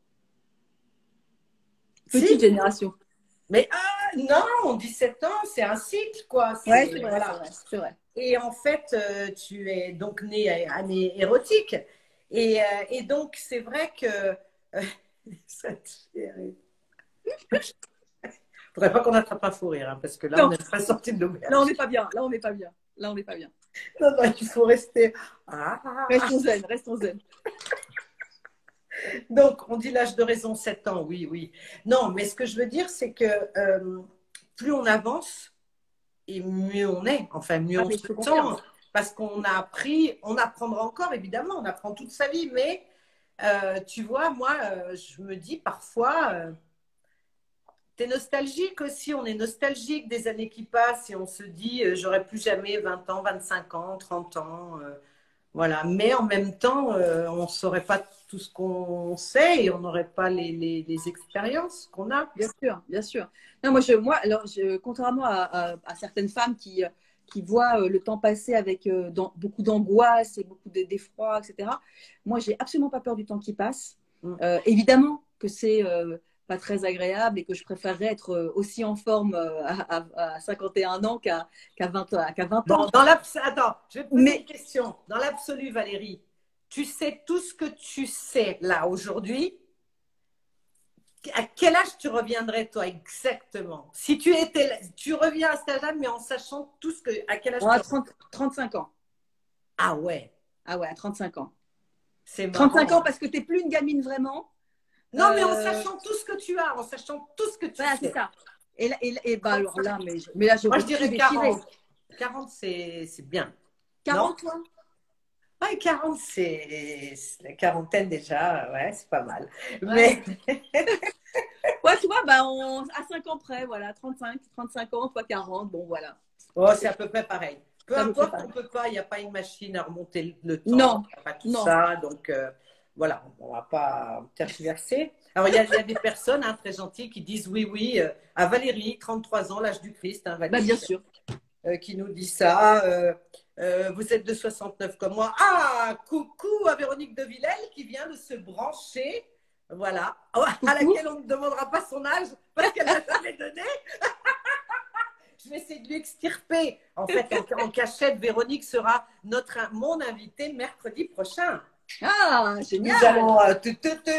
Petite Si, génération. mais non, on dit 7 ans, c'est un cycle, quoi. Ouais, c'est vrai, c'est Voilà. vrai, c'est vrai. Et en fait, tu es donc né à année érotique. Et donc, c'est vrai que ça te fait rire. Faudrait pas qu'on attrape un fou rire, hein, parce que là, on Non, n'est pas sorti de là on l'auberge. n'est pas bien, là on n'est pas bien, là on n'est pas bien. Non, non, il faut rester. Ah. Restons zen, restons zen. Donc, on dit l'âge de raison, 7 ans, oui, oui. Non, mais ce que je veux dire, c'est que plus on avance, et mieux on est. Enfin, mieux Ah, on mais se je te sent. confirme. Parce qu'on a appris, on apprendra encore, évidemment, on apprend toute sa vie. Mais tu vois, moi, je me dis parfois, t'es nostalgique aussi. On est nostalgique des années qui passent et on se dit, j'aurais plus jamais 20 ans, 25 ans, 30 ans. Voilà. Mais en même temps, on ne saurait pas tout ce qu'on sait et on n'aurait pas les expériences qu'on a. Bien sûr, bien sûr. Non, alors, contrairement à certaines femmes qui voient le temps passer avec beaucoup d'angoisse et beaucoup d'effroi, etc. Moi, j'ai absolument pas peur du temps qui passe. Mm. Évidemment que c'est pas très agréable et que je préférerais être aussi en forme à 51 ans qu'à 20 ans. Bon, attends, je vais te poser une question. Dans l'absolu, Valérie, tu sais tout ce que tu sais là aujourd'hui. À quel âge tu reviendrais toi exactement? Si tu reviens à cet âge-là, mais en sachant tout ce que, à quel âge Bon, tu à reviens? 35 ans. Ah ouais, Ah ouais, à 35 ans. c'est 35 ans marrant. parce que tu n'es plus une gamine vraiment. Non, mais en sachant tout ce que tu as, en sachant tout ce que tu Voilà, c'est sais. ça. Et bah alors là, mais là, je Moi, je retrouve dirais déchiré. 40. 40, c'est bien. Non? 40, toi? Ouais, 40, c'est la quarantaine déjà, ouais, c'est pas mal. Ouais. Mais Ouais, tu vois, bah, à 5 ans près, voilà, 35 ans, toi 40, bon, voilà. oh, c'est à peu près pareil. Peu Ça me fait importe, pareil. on peut pas, il n'y a pas une machine à remonter le temps, Non, il n'y a pas tout non. ça. Donc, voilà, on ne va pas tergiverser. Alors, il y a des personnes très gentilles qui disent oui, oui, à Valérie, 33 ans, l'âge du Christ, hein, Bah, bien Valérie, sûr. qui nous dit ça. Vous êtes de 69 comme moi. Ah, coucou à Véronique de Villèle qui vient de se brancher. Voilà, à laquelle on ne demandera pas son âge parce qu'elle n'a jamais donné. Je vais essayer de lui extirper. En fait, en cachette, Véronique sera mon invitée mercredi prochain. Ah, Nous génial. allons, nous allons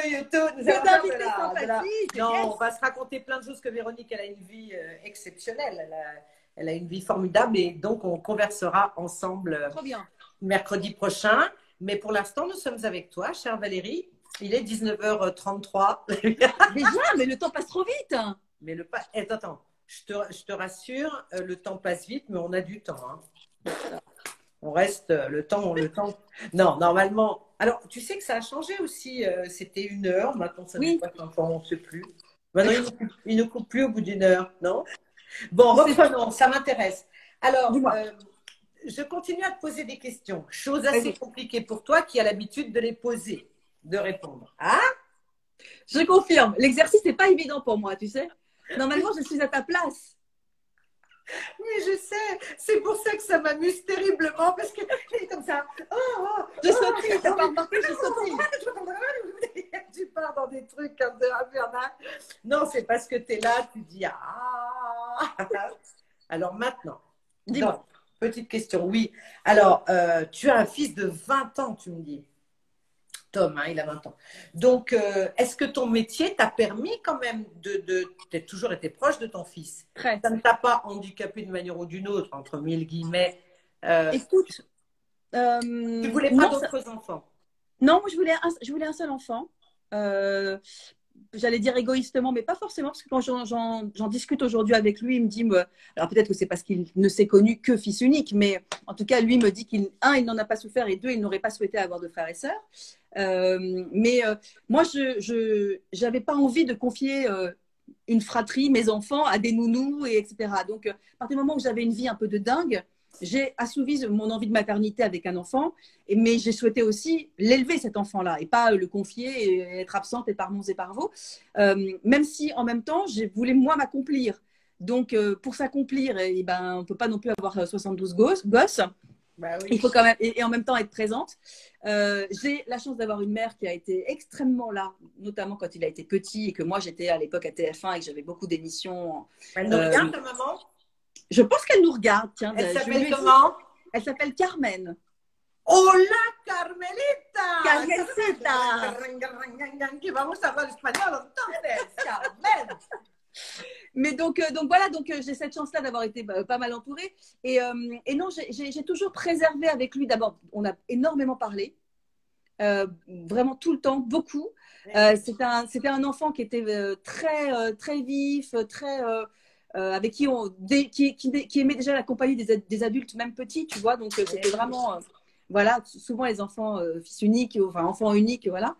Que faire d'invités sympathiques. Non, Yes. on va se raconter plein de choses que Véronique, elle a une vie exceptionnelle. Elle a une vie formidable et donc on conversera ensemble Trop bien. mercredi prochain. Mais pour l'instant, nous sommes avec toi, chère Valérie. Il est 19h33. Déjà, mais le temps passe trop vite. Mais attends, je te rassure, le temps passe vite, mais on a du temps. Hein. On reste le temps. Non, normalement. Alors, tu sais que ça a changé aussi. C'était 1 heure. Maintenant, ça Oui. dépasse un temps, on ne sait plus. Maintenant, il ne coupe plus au bout d'1 heure, non? Bon, reprenons, ça m'intéresse. Alors, je continue à te poser des questions. Chose assez compliquée pour toi qui a l'habitude de les poser, de répondre. Ah? Je confirme. L'exercice n'est pas évident pour moi, tu sais. Normalement, je suis à ta place. Oui, je sais. C'est pour ça que ça m'amuse terriblement parce que c'est comme ça. Je sautille, t'as pas remarqué, je sautille. Tu pars dans des trucs un peu infernales. Non, c'est parce que tu es là, tu dis ah. Alors maintenant, dis-moi. Petite question, oui. Alors, tu as un fils de 20 ans, tu me dis. Tom, hein, il a 20 ans. Donc, est-ce que ton métier t'a permis quand même tu as toujours été proche de ton fils? Très. Ça ne t'a pas handicapé d'une manière ou d'une autre, entre mille guillemets. Écoute, tu ne voulais pas d'autres enfants? Non, moi, je voulais un seul enfant. j'allais dire égoïstement, mais pas forcément, parce que quand j'en discute aujourd'hui avec lui, il me dit, alors peut-être que c'est parce qu'il ne s'est connu que fils unique, mais en tout cas, lui me dit il n'en a pas souffert, et deux, il n'aurait pas souhaité avoir de frères et sœurs. Moi, je n'avais pas envie de confier une fratrie, mes enfants, à des nounous, etc. Donc, à partir du moment où j'avais une vie un peu de dingue, j'ai assouvi mon envie de maternité avec un enfant, mais j'ai souhaité aussi l'élever, cet enfant-là, et pas le confier et être absente et par mons et par vos, même si en même temps, je voulais moi m'accomplir. Donc, pour s'accomplir, on ne peut pas non plus avoir 72 gosses. Bah oui. Il faut quand même, et en même temps être présente. J'ai la chance d'avoir une mère qui a été extrêmement là, notamment quand il a été petit et que moi j'étais à l'époque à TF1 et que j'avais beaucoup d'émissions. Elle nous regarde, ta maman? Je pense qu'elle nous regarde. Tiens, elle s'appelle comment? Elle s'appelle Carmen. Hola, Carmelita. Carmencita. Que vamos a hablar español entonces, Carmen. Mais donc voilà, j'ai cette chance-là d'avoir été pas mal entourée. Et non, j'ai toujours préservé avec lui. D'abord, on a énormément parlé, vraiment tout le temps, beaucoup. C'était un enfant qui était très vif, très avec qui qui aimait déjà la compagnie des adultes, même petits, tu vois. Donc c'était vraiment, voilà, souvent les enfants fils uniques, enfin enfants uniques, voilà.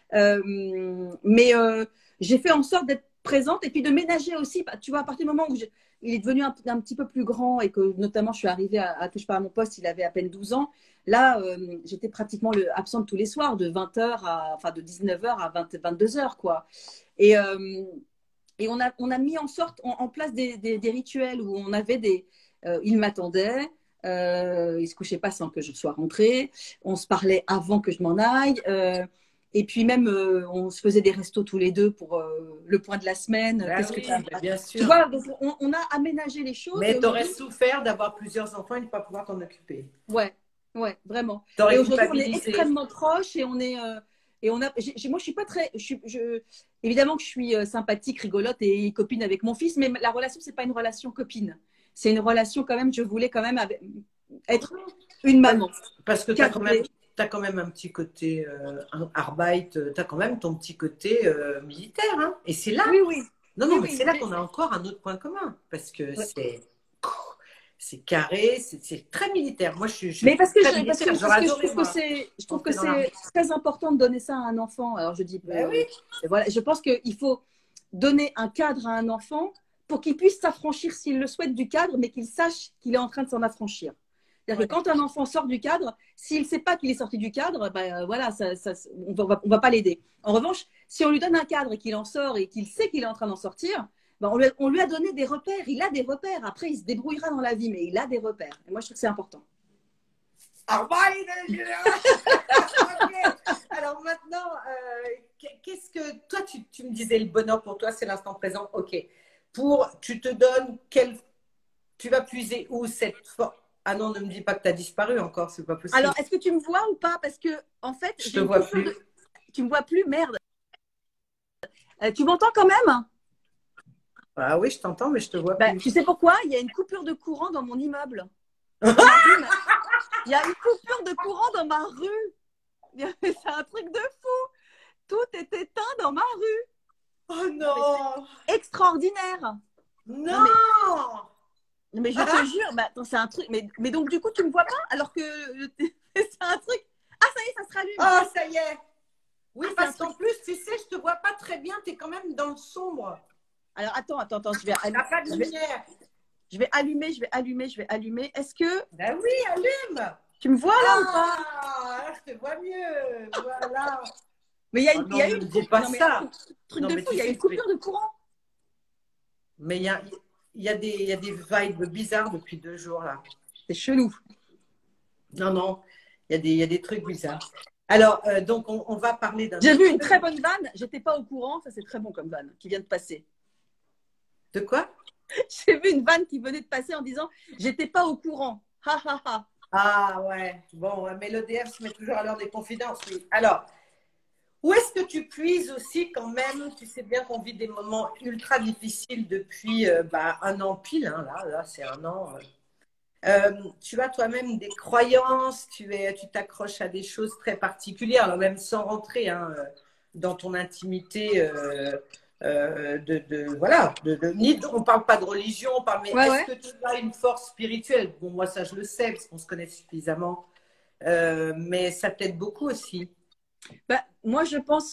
Mais j'ai fait en sorte d'être présente et puis de ménager aussi, tu vois, à partir du moment où il est devenu un petit peu plus grand et que notamment je suis arrivée à touche pas à mon poste, il avait à peine 12 ans. Là, j'étais pratiquement absente tous les soirs de 20h enfin de 19h à 22h, quoi. Et on a mis en place des rituels où on avait il m'attendait, il se couchait pas sans que je sois rentrée, on se parlait avant que je m'en aille. Et puis même, on se faisait des restos tous les deux pour le point de la semaine. Bah oui, bien sûr. Tu vois, donc on a aménagé les choses. Mais tu aurais souffert d'avoir plusieurs enfants et de ne pas pouvoir t'en occuper. Ouais, vraiment. Et aujourd'hui, on est extrêmement proches et on est. Moi, je suis pas très. Évidemment que je suis sympathique, rigolote et copine avec mon fils, mais la relation, c'est pas une relation copine. C'est une relation quand même. Je voulais quand même être une maman. Parce que tu as quand même un petit côté Arbeit, tu as quand même ton petit côté militaire. Hein, et c'est là. Oui. Non, mais c'est là qu'on a encore un autre point commun. Parce que c'est carré, c'est très militaire. Moi, je suis mais parce que je trouve que c'est très important de donner ça à un enfant. Alors, je dis, oui. Voilà, je pense qu'il faut donner un cadre à un enfant pour qu'il puisse s'affranchir s'il le souhaite du cadre, mais qu'il sache qu'il est en train de s'en affranchir. C'est-à-dire que quand un enfant sort du cadre, s'il ne sait pas qu'il est sorti du cadre, voilà, on va pas l'aider. En revanche, si on lui donne un cadre et qu'il en sort et qu'il sait qu'il est en train d'en sortir, on lui a donné des repères. Il a des repères. Après, il se débrouillera dans la vie, mais il a des repères. Et moi, je trouve que c'est important. Alors maintenant, qu'est-ce que toi, tu me disais, le bonheur pour toi, c'est l'instant présent. Ok. Tu te donnes tu vas puiser où cette force? Ah non, ne me dis pas que tu as disparu encore, c'est pas possible. Alors, est-ce que tu me vois ou pas? Parce que, en fait, je te vois plus. Tu me vois plus, merde. Tu m'entends quand même? Ah oui, je t'entends, mais je te vois plus. Tu sais pourquoi? Il y a une coupure de courant dans mon immeuble. Il y a une coupure de courant dans ma rue. C'est un truc de fou. Tout est éteint dans ma rue. Oh non! Extraordinaire. Non! Mais je te jure, c'est un truc. Mais donc, du coup, tu ne me vois pas alors que c'est un truc. Ah, ça y est, ça se rallume. Oh, ça y est. Oui, parce qu'en plus, tu sais, je te vois pas très bien. Tu es quand même dans le sombre. Alors, attends. Je vais allumer. Pas de lumière. Je vais allumer. Est-ce que. Ben oui, allume. Tu me vois là ou pas? Ah, je te vois mieux. Voilà. Mais il y a une. Ne dis pas ça. Truc de fou, il y a une coupure de courant. Mais il y a des vibes bizarres depuis 2 jours là. C'est chelou. Non, il y a des trucs bizarres. Alors, donc, on va parler d'un. J'ai vu une très bonne vanne. J'étais pas au courant. Ça, c'est très bon comme vanne qui vient de passer. De quoi? J'ai vu une vanne qui venait de passer en disant j'étais pas au courant. Ha ha ha. Ah ouais. Bon, mais l'EDF se met toujours à l'heure des confidences. Oui. Alors, où est-ce que tu puises aussi quand même? Tu sais bien qu'on vit des moments ultra difficiles depuis 1 an pile. Hein, là c'est 1 an. Tu as toi-même des croyances, tu t'accroches à des choses très particulières, alors même sans rentrer dans ton intimité, voilà, on parle pas de religion, mais Ouais, est-ce ouais. que tu as une force spirituelle? Bon, moi, ça, je le sais, parce qu'on se connaît suffisamment, mais ça t'aide beaucoup aussi. Bah, moi, je pense,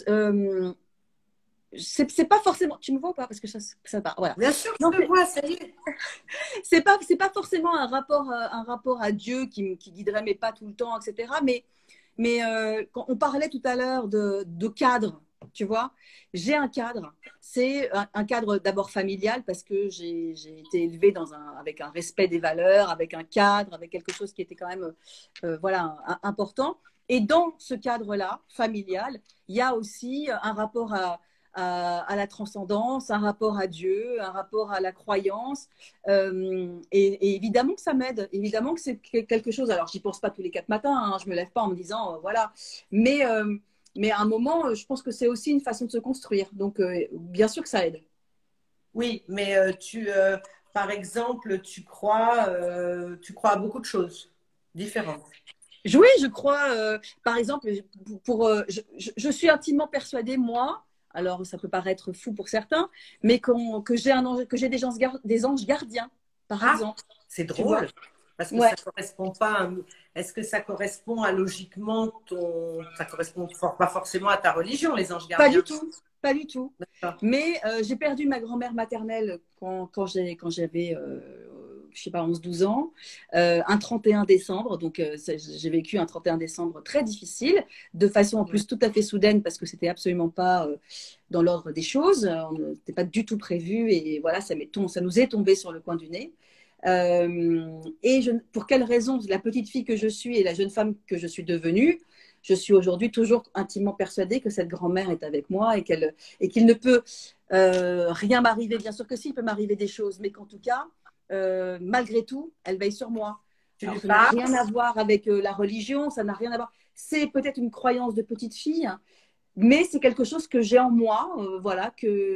c'est pas forcément. Tu me vois ou pas? Parce que ça part. Voilà. Bien sûr, Non, je te vois, ça y est. c'est pas forcément un rapport à Dieu qui guiderait mes pas tout le temps, etc. Mais quand on parlait tout à l'heure de cadre, tu vois, j'ai un cadre. C'est un cadre d'abord familial parce que j'ai été élevée avec un respect des valeurs, avec un cadre, avec quelque chose qui était quand même voilà, important. Et dans ce cadre-là, familial, il y a aussi un rapport à la transcendance, un rapport à Dieu, un rapport à la croyance. Et évidemment que ça m'aide, évidemment que c'est quelque chose. Alors, j'y pense pas tous les 4 matins, hein, je me lève pas en me disant voilà. Mais, euh, mais à un moment, je pense que c'est aussi une façon de se construire. Donc, bien sûr que ça aide. Oui, mais par exemple, tu crois à beaucoup de choses différentes. Oui, je crois, par exemple, je suis intimement persuadée, moi, alors ça peut paraître fou pour certains, mais que j'ai que j'ai des anges gardiens, par Ah, exemple. c'est Tu vois? drôle, parce que Ouais. ça correspond pas. Est-ce que ça correspond à logiquement ça correspond pas forcément à ta religion, les anges Pas du gardiens. tout, pas du tout. D'accord. Mais j'ai perdu ma grand-mère maternelle quand j'avais, je sais pas, 11 12 ans, un 31 décembre. Donc, j'ai vécu un 31 décembre très difficile, de façon en Ouais. plus tout à fait soudaine, parce que c'était absolument pas dans l'ordre des choses. C'était pas du tout prévu. Et voilà, ça nous est tombé sur le coin du nez. Pour quelle raison, la petite fille que je suis et la jeune femme que je suis devenue, je suis aujourd'hui toujours intimement persuadée que cette grand-mère est avec moi et qu'il ne peut rien m'arriver. Bien sûr que si, il peut m'arriver des choses, mais qu'en tout cas, malgré tout, elle veille sur moi. Tu Alors, lui ça n'a parles? rien à voir avec la religion, ça n'a rien à voir. C'est peut-être une croyance de petite fille, hein, mais c'est quelque chose que j'ai en moi, voilà,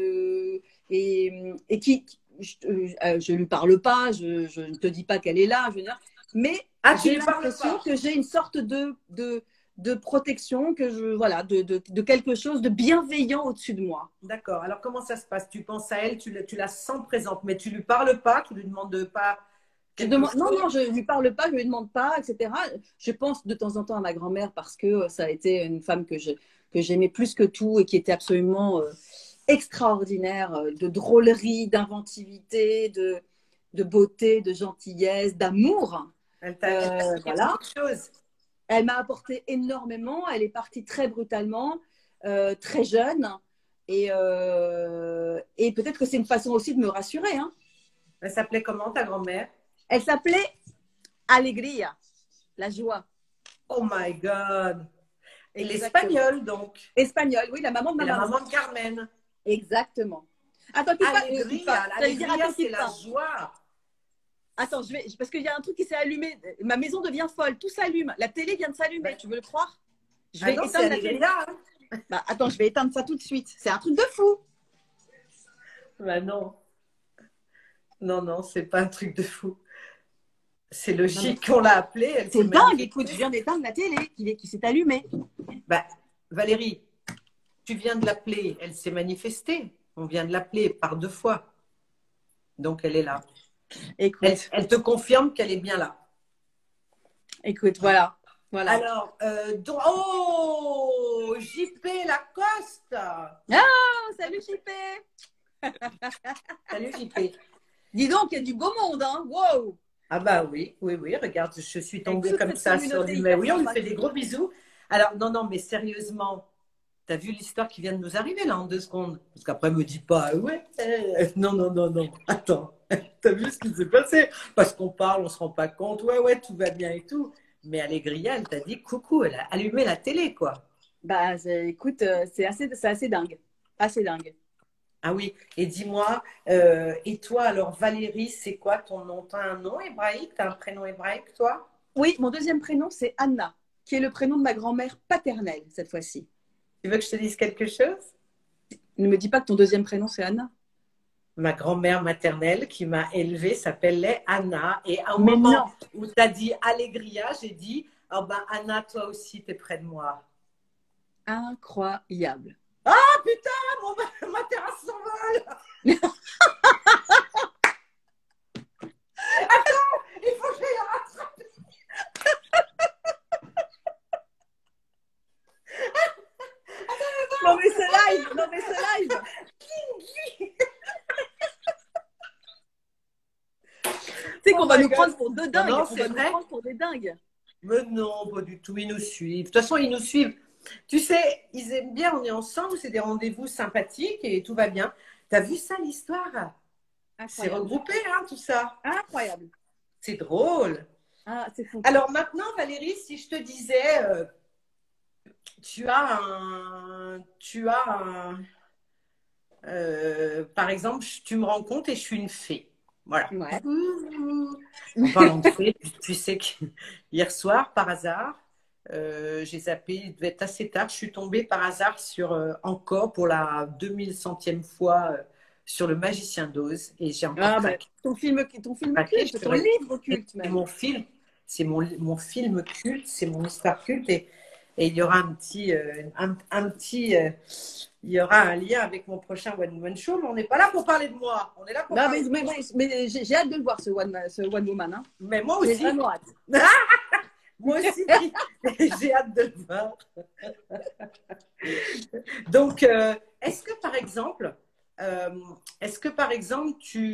et je lui parle pas, je ne te dis pas qu'elle est là, je veux dire, mais Ah, tu j'ai lui parles l'impression pas? que j'ai une sorte de protection, voilà, de quelque chose de bienveillant au-dessus de moi. D'accord. Alors, comment ça se passe? Tu penses à elle, tu la sens présente, mais tu lui parles pas, tu lui demandes de pas quelque Non, chose. non, je lui parle pas, je lui demande pas, etc. Je pense de temps en temps à ma grand-mère parce que ça a été une femme que j'aimais plus que tout et qui était absolument extraordinaire, de drôlerie, d'inventivité, de beauté, de gentillesse, d'amour. Elle t'a appris Voilà. beaucoup de choses. Elle m'a apporté énormément. Elle est partie très brutalement, très jeune. Et peut-être que c'est une façon aussi de me rassurer, hein. Elle s'appelait comment, ta grand-mère? Elle s'appelait Alegria, la joie. Oh my God! Et Exactement. l'espagnol, donc. Espagnole, oui, la maman de ma C'est la maman. maman de Carmen. Exactement. Attends, quitte pas. Allegria. Ça veut dire L'allegria, attends, c'est quitte la pas. joie. Attends, parce qu'il y a un truc qui s'est allumé. Ma maison devient folle, tout s'allume. La télé vient de s'allumer, Ben, tu veux le croire? Je ah vais non, c'est éteindre la télé. Allegria. Hein. Bah, attends, je vais éteindre ça tout de suite. C'est un truc de fou. Ben non. Non, non, c'est pas un truc de fou. C'est Non, mais logique qu'on l'a appelée. Elle s'est c'est dingue, manifestée. écoute, je viens d'éteindre la télé qui s'est allumée. Ben, Valérie, tu viens de l'appeler. Elle s'est manifestée. On vient de l'appeler par 2 fois. Donc, elle est là. Écoute, Elle te confirme qu'elle est bien là. voilà. Voilà. Alors, oh, JP Lacoste. Ah, salut JP. Salut JP. Dis donc, il y a du beau monde, hein. Wow. Ah bah oui, oui, oui, regarde, je suis Avec tombée toute comme cette ça sur communauté lui. Mais hyper oui, on lui fait des sympathique. gros bisous. Alors, non, non, mais sérieusement, t'as vu l'histoire qui vient de nous arriver là en 2 secondes? Parce qu'après, me dis pas, ouais, non, non, non, non, attends, t'as vu ce qui s'est passé? Parce qu'on parle, on se rend pas compte, ouais, ouais, tout va bien et tout. Mais Allégria, elle t'a dit coucou, elle a allumé la télé, quoi. Bah, écoute, c'est assez dingue. Assez dingue. Ah oui, et dis-moi, et toi, alors Valérie, c'est quoi ton nom? T'as un nom hébraïque? T'as un prénom hébraïque, toi? Oui, mon deuxième prénom, c'est Anna, qui est le prénom de ma grand-mère paternelle, cette fois-ci. Tu veux que je te dise quelque chose? Ne me dis pas que ton deuxième prénom, c'est Anna. Ma grand-mère maternelle qui m'a élevée s'appelait Anna. Et à un Mais non. moment où tu as dit Allégria, j'ai dit, oh ben Anna, toi aussi, tu es près de moi. Incroyable. ma terrasse s'envole. Il faut que je la rattrape. Non, mais c'est live. Non, mais c'est live. Tu sais qu'on va nous prendre pour deux dingues. Non, on va nous prendre pour des dingues. Mais non, pas du tout. Ils nous suivent. De toute façon, ils nous suivent. Tu sais, ils aiment bien, on est ensemble, c'est des rendez-vous sympathiques et tout va bien. T'as vu ça, l'histoire? C'est Incroyable. regroupé, hein, tout ça. Incroyable. C'est drôle. Ah, c'est fou. Alors maintenant, Valérie, si je te disais, par exemple, tu me rends compte et je suis une fée. Voilà. Ouais. En parlant de fée, tu sais qu'hier soir, par hasard, j'ai zappé, il devait être assez tard, je suis tombée par hasard sur, encore pour la 2100e fois, sur Le Magicien d'Oz et j'ai encore Ah, bah, craqué. ton film Craqué, culte, ton livre culte c'est même. mon film, c'est mon film culte, c'est mon histoire culte et il y aura il y aura un lien avec mon prochain One Woman Show, mais on n'est pas là pour parler de moi, on est là pour Non, parler de moi. mais j'ai hâte de le voir, ce One Woman. Hein. Mais moi J'ai aussi, vraiment hâte. moi aussi, j'ai hâte de le voir. Donc, est-ce que par exemple,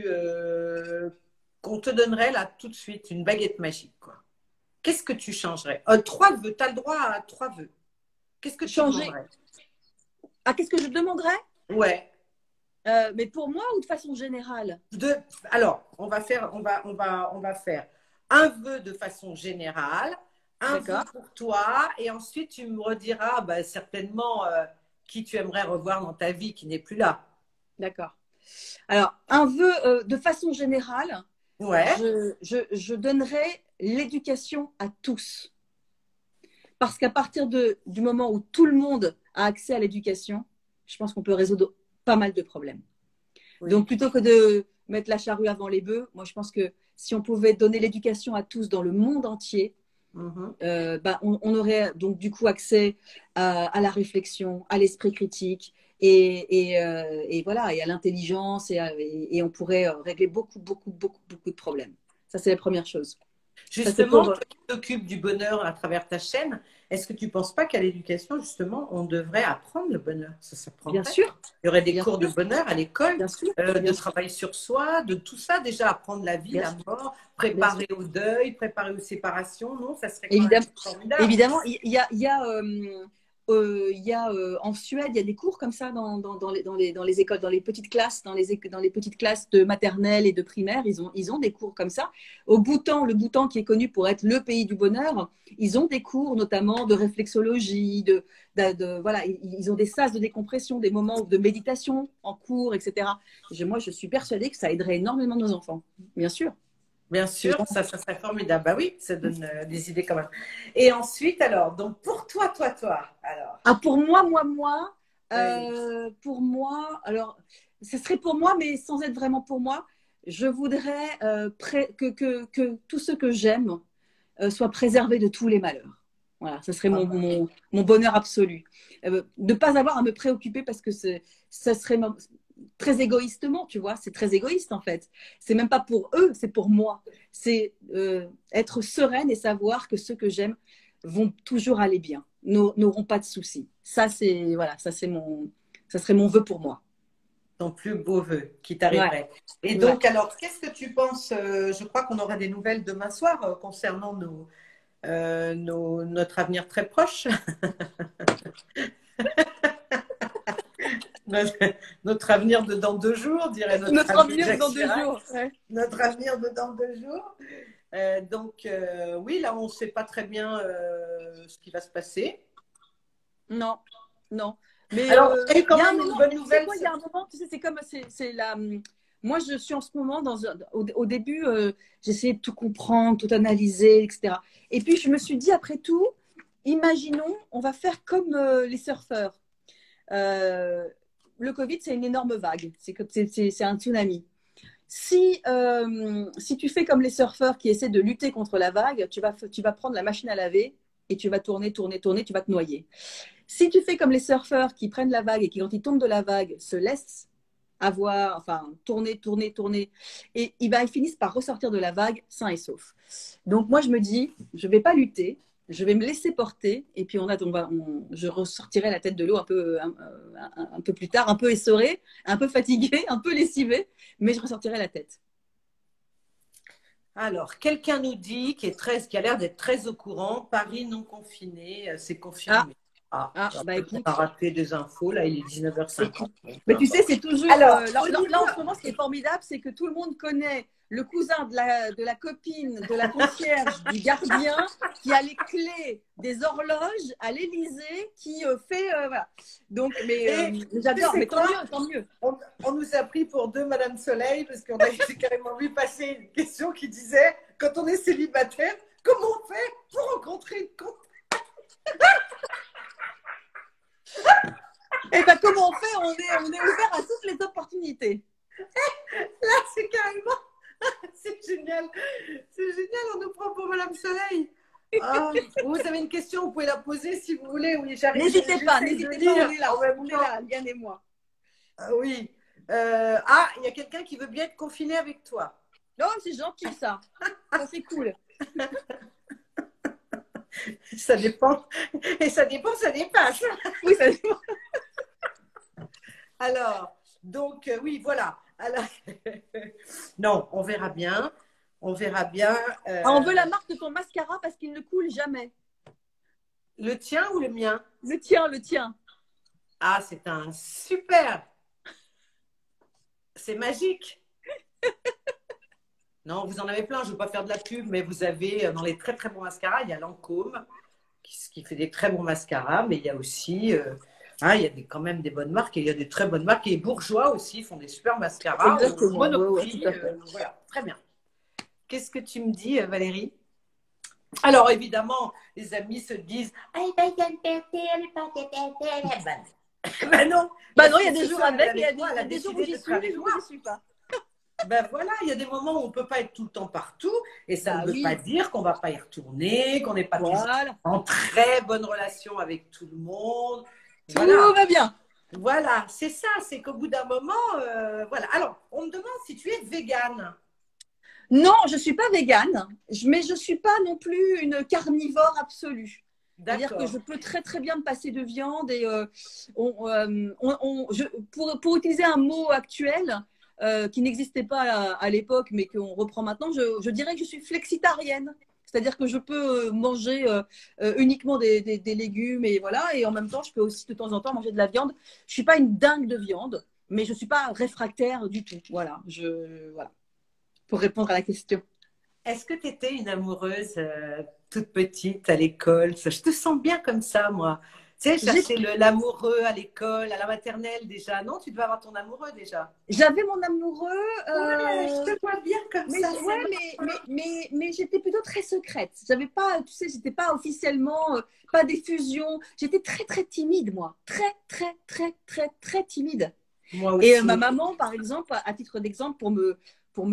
qu'on te donnerait là tout de suite une baguette magique, quoi. Qu'est-ce que tu changerais? 3 vœux, tu as le droit à 3 vœux. Qu'est-ce que tu Changer. demanderais? Ah, qu'est-ce que je demanderais? Ouais. Mais pour moi ou de façon générale? Alors, on va faire un vœu de façon générale, un vœu pour toi, et ensuite tu me rediras certainement qui tu aimerais revoir dans ta vie qui n'est plus là. D'accord. Alors, un vœu de façon générale, Ouais. je donnerais l'éducation à tous. Parce qu'à partir du moment où tout le monde a accès à l'éducation, je pense qu'on peut résoudre pas mal de problèmes. Oui. Donc, plutôt que de mettre la charrue avant les bœufs, moi, je pense que si on pouvait donner l'éducation à tous dans le monde entier, on aurait donc du coup accès à la réflexion, à l'esprit critique et voilà, et à l'intelligence et on pourrait régler beaucoup de problèmes. Ça, c'est la première chose. Justement, toi qui t'occupes du bonheur à travers ta chaîne, est-ce que tu ne penses pas qu'à l'éducation, justement, on devrait apprendre le bonheur? Ça s'apprendrait. Bien sûr. Il y aurait des cours de bonheur à l'école, de travail sur soi, de tout ça, déjà apprendre la vie, la mort, préparer au deuil, préparer aux séparations, non? Ça serait quand même formidable. Évidemment, il y a en Suède, il y a des cours comme ça dans les écoles, dans les petites classes, dans les petites classes de maternelle et de primaire, ils ont des cours comme ça. Au Bhoutan, le Bhoutan qui est connu pour être le pays du bonheur, ils ont des cours notamment de réflexologie, voilà, ils ont des sas de décompression, des moments de méditation en cours, etc. Moi, je suis persuadée que ça aiderait énormément nos enfants, bien sûr. Bien sûr, ça serait formidable. Bah oui, ça donne des idées quand même. Et ensuite, alors, donc pour toi, alors. Ah, pour moi, pour moi, alors, ce serait pour moi, mais sans être vraiment pour moi. Je voudrais que tout ce que j'aime soit préservé de tous les malheurs. Voilà, ce serait mon bonheur absolu. De ne pas avoir à me préoccuper parce que ça serait très égoïstement, tu vois, c'est très égoïste en fait. C'est même pas pour eux, c'est pour moi. C'est être sereine et savoir que ceux que j'aime vont toujours aller bien, n'auront pas de soucis. Ça serait mon vœu pour moi. Ton plus beau vœu qui t'arriverait. Ouais. Et donc, alors, qu'est-ce que tu penses? Je crois qu'on aura des nouvelles demain soir concernant notre avenir très proche. Notre avenir de dans 2 jours, dirait notre avenir de dans 2 jours. Ouais. Notre avenir de dans 2 jours. Donc, oui, là, on ne sait pas très bien ce qui va se passer. Non. Mais alors, il y a quand même une bonne nouvelle. Il y a un moment, tu sais, c'est comme moi, je suis en ce moment au début, j'essayais de tout comprendre, tout analyser, etc. Et puis, je me suis dit, après tout, imaginons, on va faire comme les surfeurs. Le Covid, c'est une énorme vague. C'est un tsunami. Si tu fais comme les surfeurs qui essaient de lutter contre la vague, tu vas prendre la machine à laver et tu vas tourner, tourner, tourner, tu vas te noyer. Si tu fais comme les surfeurs qui prennent la vague et qui, quand ils tombent de la vague, se laissent avoir, enfin, tourner, tourner, tourner, et ils finissent par ressortir de la vague sains et saufs. Donc, moi, je me dis, je ne vais pas lutter, je vais me laisser porter, et puis je ressortirai la tête de l'eau un peu plus tard, un peu essorée, un peu fatiguée, un peu lessivée, mais je ressortirai la tête. Alors, quelqu'un nous dit qui a l'air d'être très au courant, Paris non confiné, c'est Ah, confirmé. Ah, bah on écoute. a raté des infos, là il est 19h50. Mais tu sais, c'est toujours. Alors, Là, en ce moment, ce qui est formidable, c'est que tout le monde connaît le cousin de la copine, de la concierge, du gardien, qui a les clés des horloges à l'Élysée, qui fait. Voilà. Donc, mais j'adore, mais tant mieux, tant mieux. On nous a pris pour deux Madame Soleil, parce qu'on a carrément vu passer une question qui disait quand on est célibataire, comment on fait pour rencontrer une compte. Et bien, comment on fait? On est ouvert à toutes les opportunités. Là, c'est carrément. C'est génial. C'est génial, on nous prend pour Madame Soleil. Ah, vous avez une question, vous pouvez la poser si vous voulez. Oui, n'hésitez pas, on est là, Liane et moi. Oui. Il y a quelqu'un qui veut bien être confiné avec toi. Non, c'est gentil ça. Ça, c'est cool. Ça dépend. Et ça dépend, ça dépasse. Oui, ça dépend. Alors, donc, oui, voilà. Alors, non, on verra bien. On verra bien. On veut la marque de ton mascara parce qu'il ne coule jamais. Le tien ou le mien? Le tien, le tien. Ah, c'est un super. C'est magique. Non, vous en avez plein. Je ne veux pas faire de la pub, mais vous avez dans les très très bons mascaras, il y a Lancôme qui fait des très bons mascaras, mais il y a aussi, il y a quand même des bonnes marques et il y a des très bonnes marques. Et Bourgeois aussi font des super mascaras. Exactement. Monoprix, voilà, très bien. Qu'est-ce que tu me dis, Valérie? Alors, évidemment, les amis se disent ben non. Bah non, il y a des jours avec, il y a des jours où j'y suis, des jours où j'y suis pas. Ben voilà, il y a des moments où on ne peut pas être tout le temps partout et ça ne veut pas dire qu'on ne va pas y retourner, qu'on n'est pas toujours en très bonne relation avec tout le monde. Tout va bien. Voilà, c'est ça, c'est qu'au bout d'un moment, voilà. Alors, on me demande si tu es végane. Non, je ne suis pas végane, mais je ne suis pas non plus une carnivore absolue. C'est-à-dire que je peux très très bien me passer de viande et pour utiliser un mot actuel qui n'existait pas à l'époque mais qu'on reprend maintenant, je dirais que je suis flexitarienne. C'est-à-dire que je peux manger uniquement des légumes et voilà, et en même temps je peux aussi de temps en temps manger de la viande. Je ne suis pas une dingue de viande, mais je ne suis pas réfractaire du tout. Voilà, voilà. Pour répondre à la question. Est-ce que tu étais une amoureuse toute petite à l'école? Je te sens bien comme ça, moi. Tu sais, chercher l'amoureux à l'école, à la maternelle déjà. Non, tu devais avoir ton amoureux déjà. J'avais mon amoureux. Ouais, je te vois bien comme ça. Ouais, mais j'étais plutôt très secrète. J'avais pas, tu sais, j'étais pas officiellement, pas d'effusion. J'étais très, très timide, moi. Très, très, très, très, très timide. Moi aussi. Et ma maman, par exemple, à titre d'exemple, pour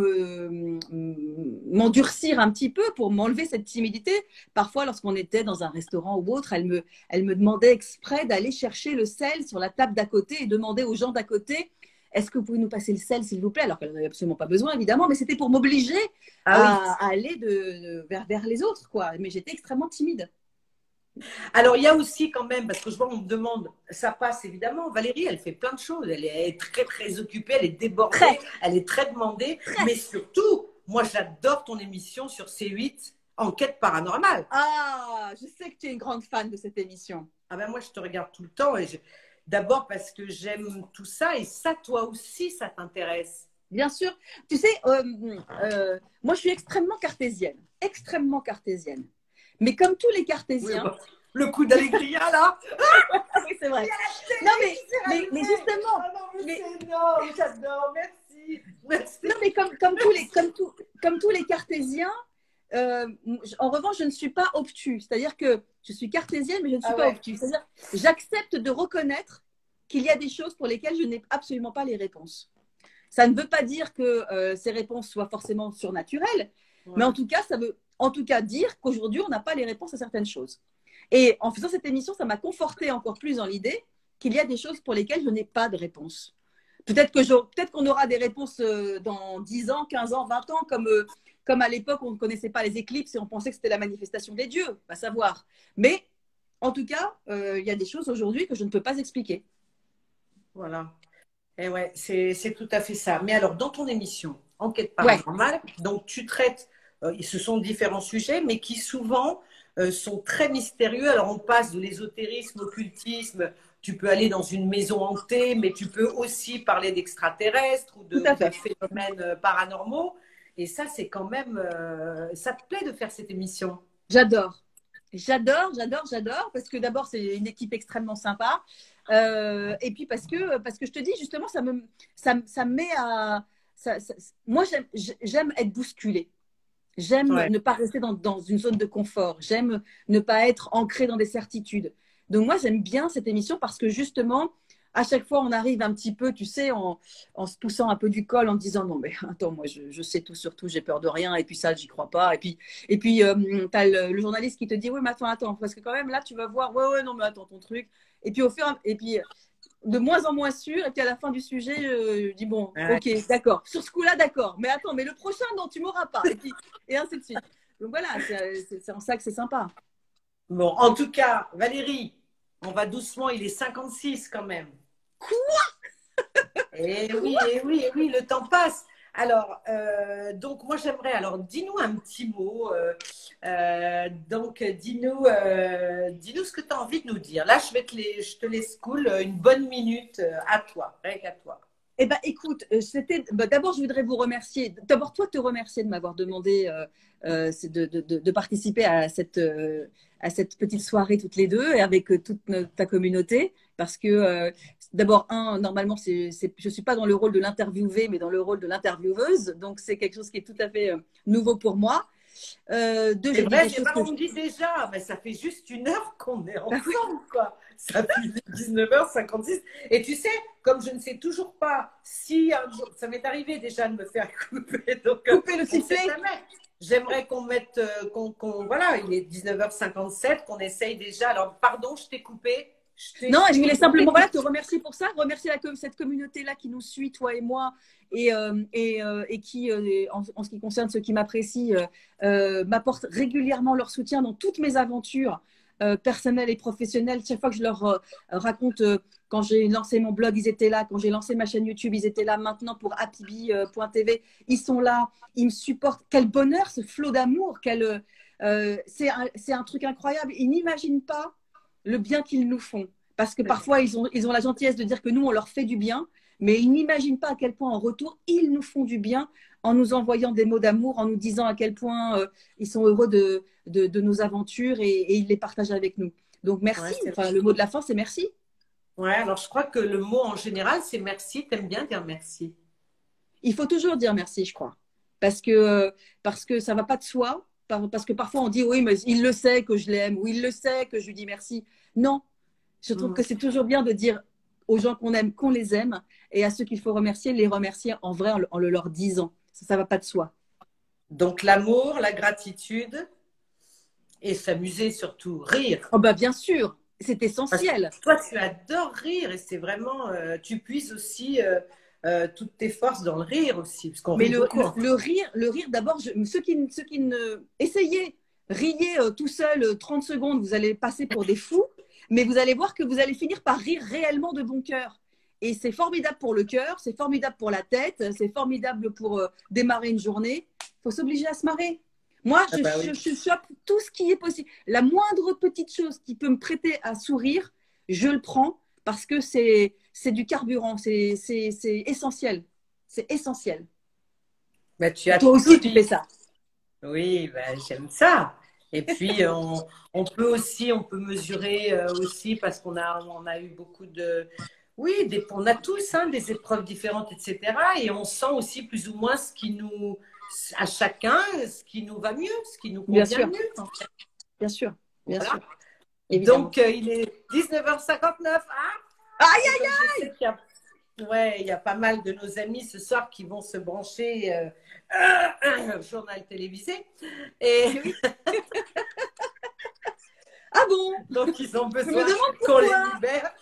m'endurcir un petit peu, pour m'enlever cette timidité. Parfois, lorsqu'on était dans un restaurant ou autre, elle me demandait exprès d'aller chercher le sel sur la table d'à côté et demander aux gens d'à côté, est-ce que vous pouvez nous passer le sel, s'il vous plaît? Alors qu'elle n'en avait absolument pas besoin, évidemment, mais c'était pour m'obliger à aller vers les autres, quoi. Mais j'étais extrêmement timide. Alors, il y a aussi quand même, parce que je vois, on me demande, ça passe évidemment. Valérie, elle fait plein de choses. Elle est très, très occupée, elle est débordée, elle est très demandée. Mais surtout, moi, j'adore ton émission sur C8, Enquête paranormale. Ah, je sais que tu es une grande fan de cette émission. Ah ben moi, je te regarde tout le temps. D'abord parce que j'aime tout ça. Et ça, toi aussi, ça t'intéresse. Bien sûr. Tu sais, moi, je suis extrêmement cartésienne. Extrêmement cartésienne. Mais comme tous les cartésiens… Oui, bah, le coup d'Allegria, là. Oui, c'est vrai. Non, mais justement… Non, j'adore, merci. Non, mais comme tous les cartésiens, en revanche, je ne suis pas obtus. C'est-à-dire que je suis cartésienne, mais je ne suis pas obtus. C'est-à-dire j'accepte de reconnaître qu'il y a des choses pour lesquelles je n'ai absolument pas les réponses. Ça ne veut pas dire que ces réponses soient forcément surnaturelles, mais en tout cas, ça veut dire qu'aujourd'hui, on n'a pas les réponses à certaines choses. Et en faisant cette émission, ça m'a conforté encore plus dans l'idée qu'il y a des choses pour lesquelles je n'ai pas de réponse. Peut-être qu'on aura des réponses dans 10 ans, 15 ans, 20 ans, comme à l'époque, on ne connaissait pas les éclipses et on pensait que c'était la manifestation des dieux, pas savoir. Mais en tout cas, il y a des choses aujourd'hui que je ne peux pas expliquer. Voilà. Et ouais, c'est tout à fait ça. Mais alors, dans ton émission, Enquête Ouais, paranormale, donc tu traites, ce sont différents sujets, mais qui souvent sont très mystérieux. Alors, on passe de l'ésotérisme, occultisme, tu peux aller dans une maison hantée, mais tu peux aussi parler d'extraterrestres tout ou à de fait. phénomènes paranormaux. Et ça, c'est quand même, ça te plaît de faire cette émission? J'adore. J'adore, parce que d'abord, c'est une équipe extrêmement sympa. Et puis parce que je te dis, justement, ça me met à. Moi, j'aime être bousculée. J'aime Ouais. ne pas rester dans une zone de confort. J'aime ne pas être ancrée dans des certitudes. Donc, moi, j'aime bien cette émission parce que justement, à chaque fois, on arrive un petit peu, tu sais, en se poussant un peu du col, en disant non, mais attends, moi, je sais tout sur tout, j'ai peur de rien, et puis ça, j'y crois pas. Et puis tu as le journaliste qui te dit oui, mais attends, parce que quand même, là, tu vas voir, ouais, non, mais attends, ton truc. Et puis, et puis, de moins en moins sûr. Et puis à la fin du sujet, je dis bon, Ouais. ok, d'accord. Sur ce coup-là, d'accord. Mais attends, mais le prochain, non, tu m'auras pas. Et ainsi de suite. Donc voilà, c'est en ça que c'est sympa. Bon, en tout cas, Valérie, on va doucement, il est 56 quand même. Eh oui, eh oui, le temps passe. Alors, donc moi j'aimerais, alors dis-nous un petit mot. Donc, dis-nous ce que tu as envie de nous dire. Là, je te laisse cool une bonne minute à toi, rien à toi. Eh ben, écoute, d'abord, je voudrais vous remercier. D'abord, toi, te remercier de m'avoir demandé de participer à cette petite soirée toutes les deux et avec ta communauté. Parce que, d'abord, normalement, je ne suis pas dans le rôle de l'interviewée, mais dans le rôle de l'intervieweuse. Donc, c'est quelque chose qui est tout à fait nouveau pour moi. Deux, C'est j'ai dit vrai, des c'est choses vrai, que on me dit déjà, mais ça fait juste une heure qu'on est ensemble, quoi. Ça fait 19h56. Et tu sais, comme je ne sais toujours pas si un jour, ça m'est arrivé déjà de me faire couper, donc couper le on ne sait sifflet. jamais. J'aimerais qu'on mette, voilà, il est 19h57, qu'on essaye déjà. Alors, pardon, je t'ai coupé. Non, Je je voulais t'écoute. simplement voilà, te remercier pour ça, remercier cette communauté-là qui nous suit, toi et moi, et qui, en ce qui concerne ceux qui m'apprécient, m'apportent régulièrement leur soutien dans toutes mes aventures personnelles et professionnelles. Chaque fois que je leur raconte, quand j'ai lancé mon blog, ils étaient là. Quand j'ai lancé ma chaîne YouTube, ils étaient là. Maintenant, pour happybe.tv, ils sont là. Ils me supportent. Quel bonheur, ce flot d'amour. C'est un truc incroyable. Ils n'imaginent pas le bien qu'ils nous font. Parce que parfois, ils ont la gentillesse de dire que nous, on leur fait du bien, mais ils n'imaginent pas à quel point, en retour, ils nous font du bien en nous envoyant des mots d'amour, en nous disant à quel point ils sont heureux de nos aventures et ils les partagent avec nous. Donc, Ouais, merci. Enfin, le mot de la fin, c'est merci. ouais, alors je crois que le mot en général, c'est merci. T'aimes bien dire merci. Il faut toujours dire merci, je crois. Parce que ça ne va pas de soi. Parce que parfois, on dit oui, mais il le sait que je l'aime, ou il le sait que je lui dis merci. Non, je trouve que c'est toujours bien de dire aux gens qu'on aime qu'on les aime et à ceux qu'il faut remercier, les remercier en vrai en le leur disant. Ça va pas de soi. Donc, l'amour, la gratitude et s'amuser surtout, rire. Oh bah bien sûr, c'est Parce que essentiel. toi, tu adores rire et c'est vraiment, tu puises aussi toutes tes forces dans le rire aussi, parce qu'on Mais rit beaucoup. le rire d'abord, ceux qui ne essayez, riez tout seul 30 secondes, vous allez passer pour des fous, mais vous allez voir que vous allez finir par rire réellement de bon cœur. Et c'est formidable pour le cœur, c'est formidable pour la tête, c'est formidable pour démarrer une journée. Il faut s'obliger à se marrer. Moi, Ah bah oui. je chope tout ce qui est possible. La moindre petite chose qui peut me prêter à sourire, je le prends parce que c'est du carburant, c'est essentiel. C'est essentiel. Bah, tu as Toi tout aussi, tu fais dit. ça. Oui, bah, j'aime ça. Et puis, on peut aussi, on peut mesurer aussi, parce on a eu beaucoup de… Oui, on a tous hein, des épreuves différentes, etc. Et on sent aussi plus ou moins à chacun, ce qui nous va mieux, ce qui nous Bien convient le sûr, mieux, en fait. bien sûr, bien Voilà. sûr, évidemment. Donc, il est 19h59. Aïe, Et comme je sais qu'il y a, ouais, il y a pas mal de nos amis ce soir qui vont se brancher journal télévisé. Et oui. Ah, Ah bon? Donc, ils ont Je me besoin demande qu'on les pourquoi. libère.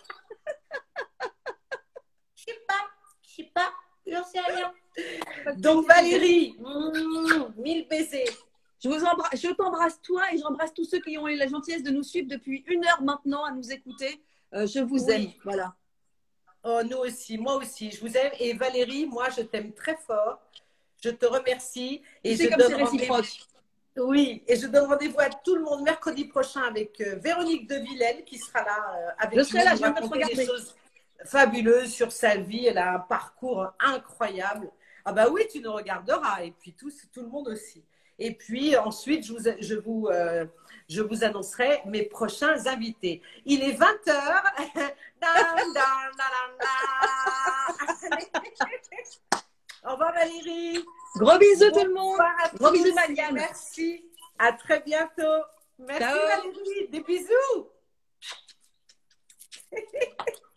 Je sais pas, j'en sais rien. Donc, Valérie, mille baisers. Je t'embrasse toi et j'embrasse tous ceux qui ont eu la gentillesse de nous suivre depuis 1 heure maintenant à nous écouter. Je vous Oui. aime. Voilà. Oh, nous aussi, moi aussi, je vous aime. Et Valérie, moi, je t'aime très fort. Je te remercie. Et Tu sais je comme donne c'est réciproque. Oui, et je donne rendez-vous à tout le monde mercredi prochain avec Véronique de Villèle qui sera là avec Je serai nous là, pour je viens de te raconter des regarder. choses fabuleuses sur sa vie. Elle a un parcours incroyable. Ah bah oui, tu nous regarderas et puis tout le monde aussi. Et puis ensuite, je vous annoncerai mes prochains invités. Il est 20h. Au revoir Valérie. Gros bisous tout le monde. Bonsoir à Gros tous. bisous Marianne. Merci. À très bientôt. Merci Ciao. Valérie. Des bisous.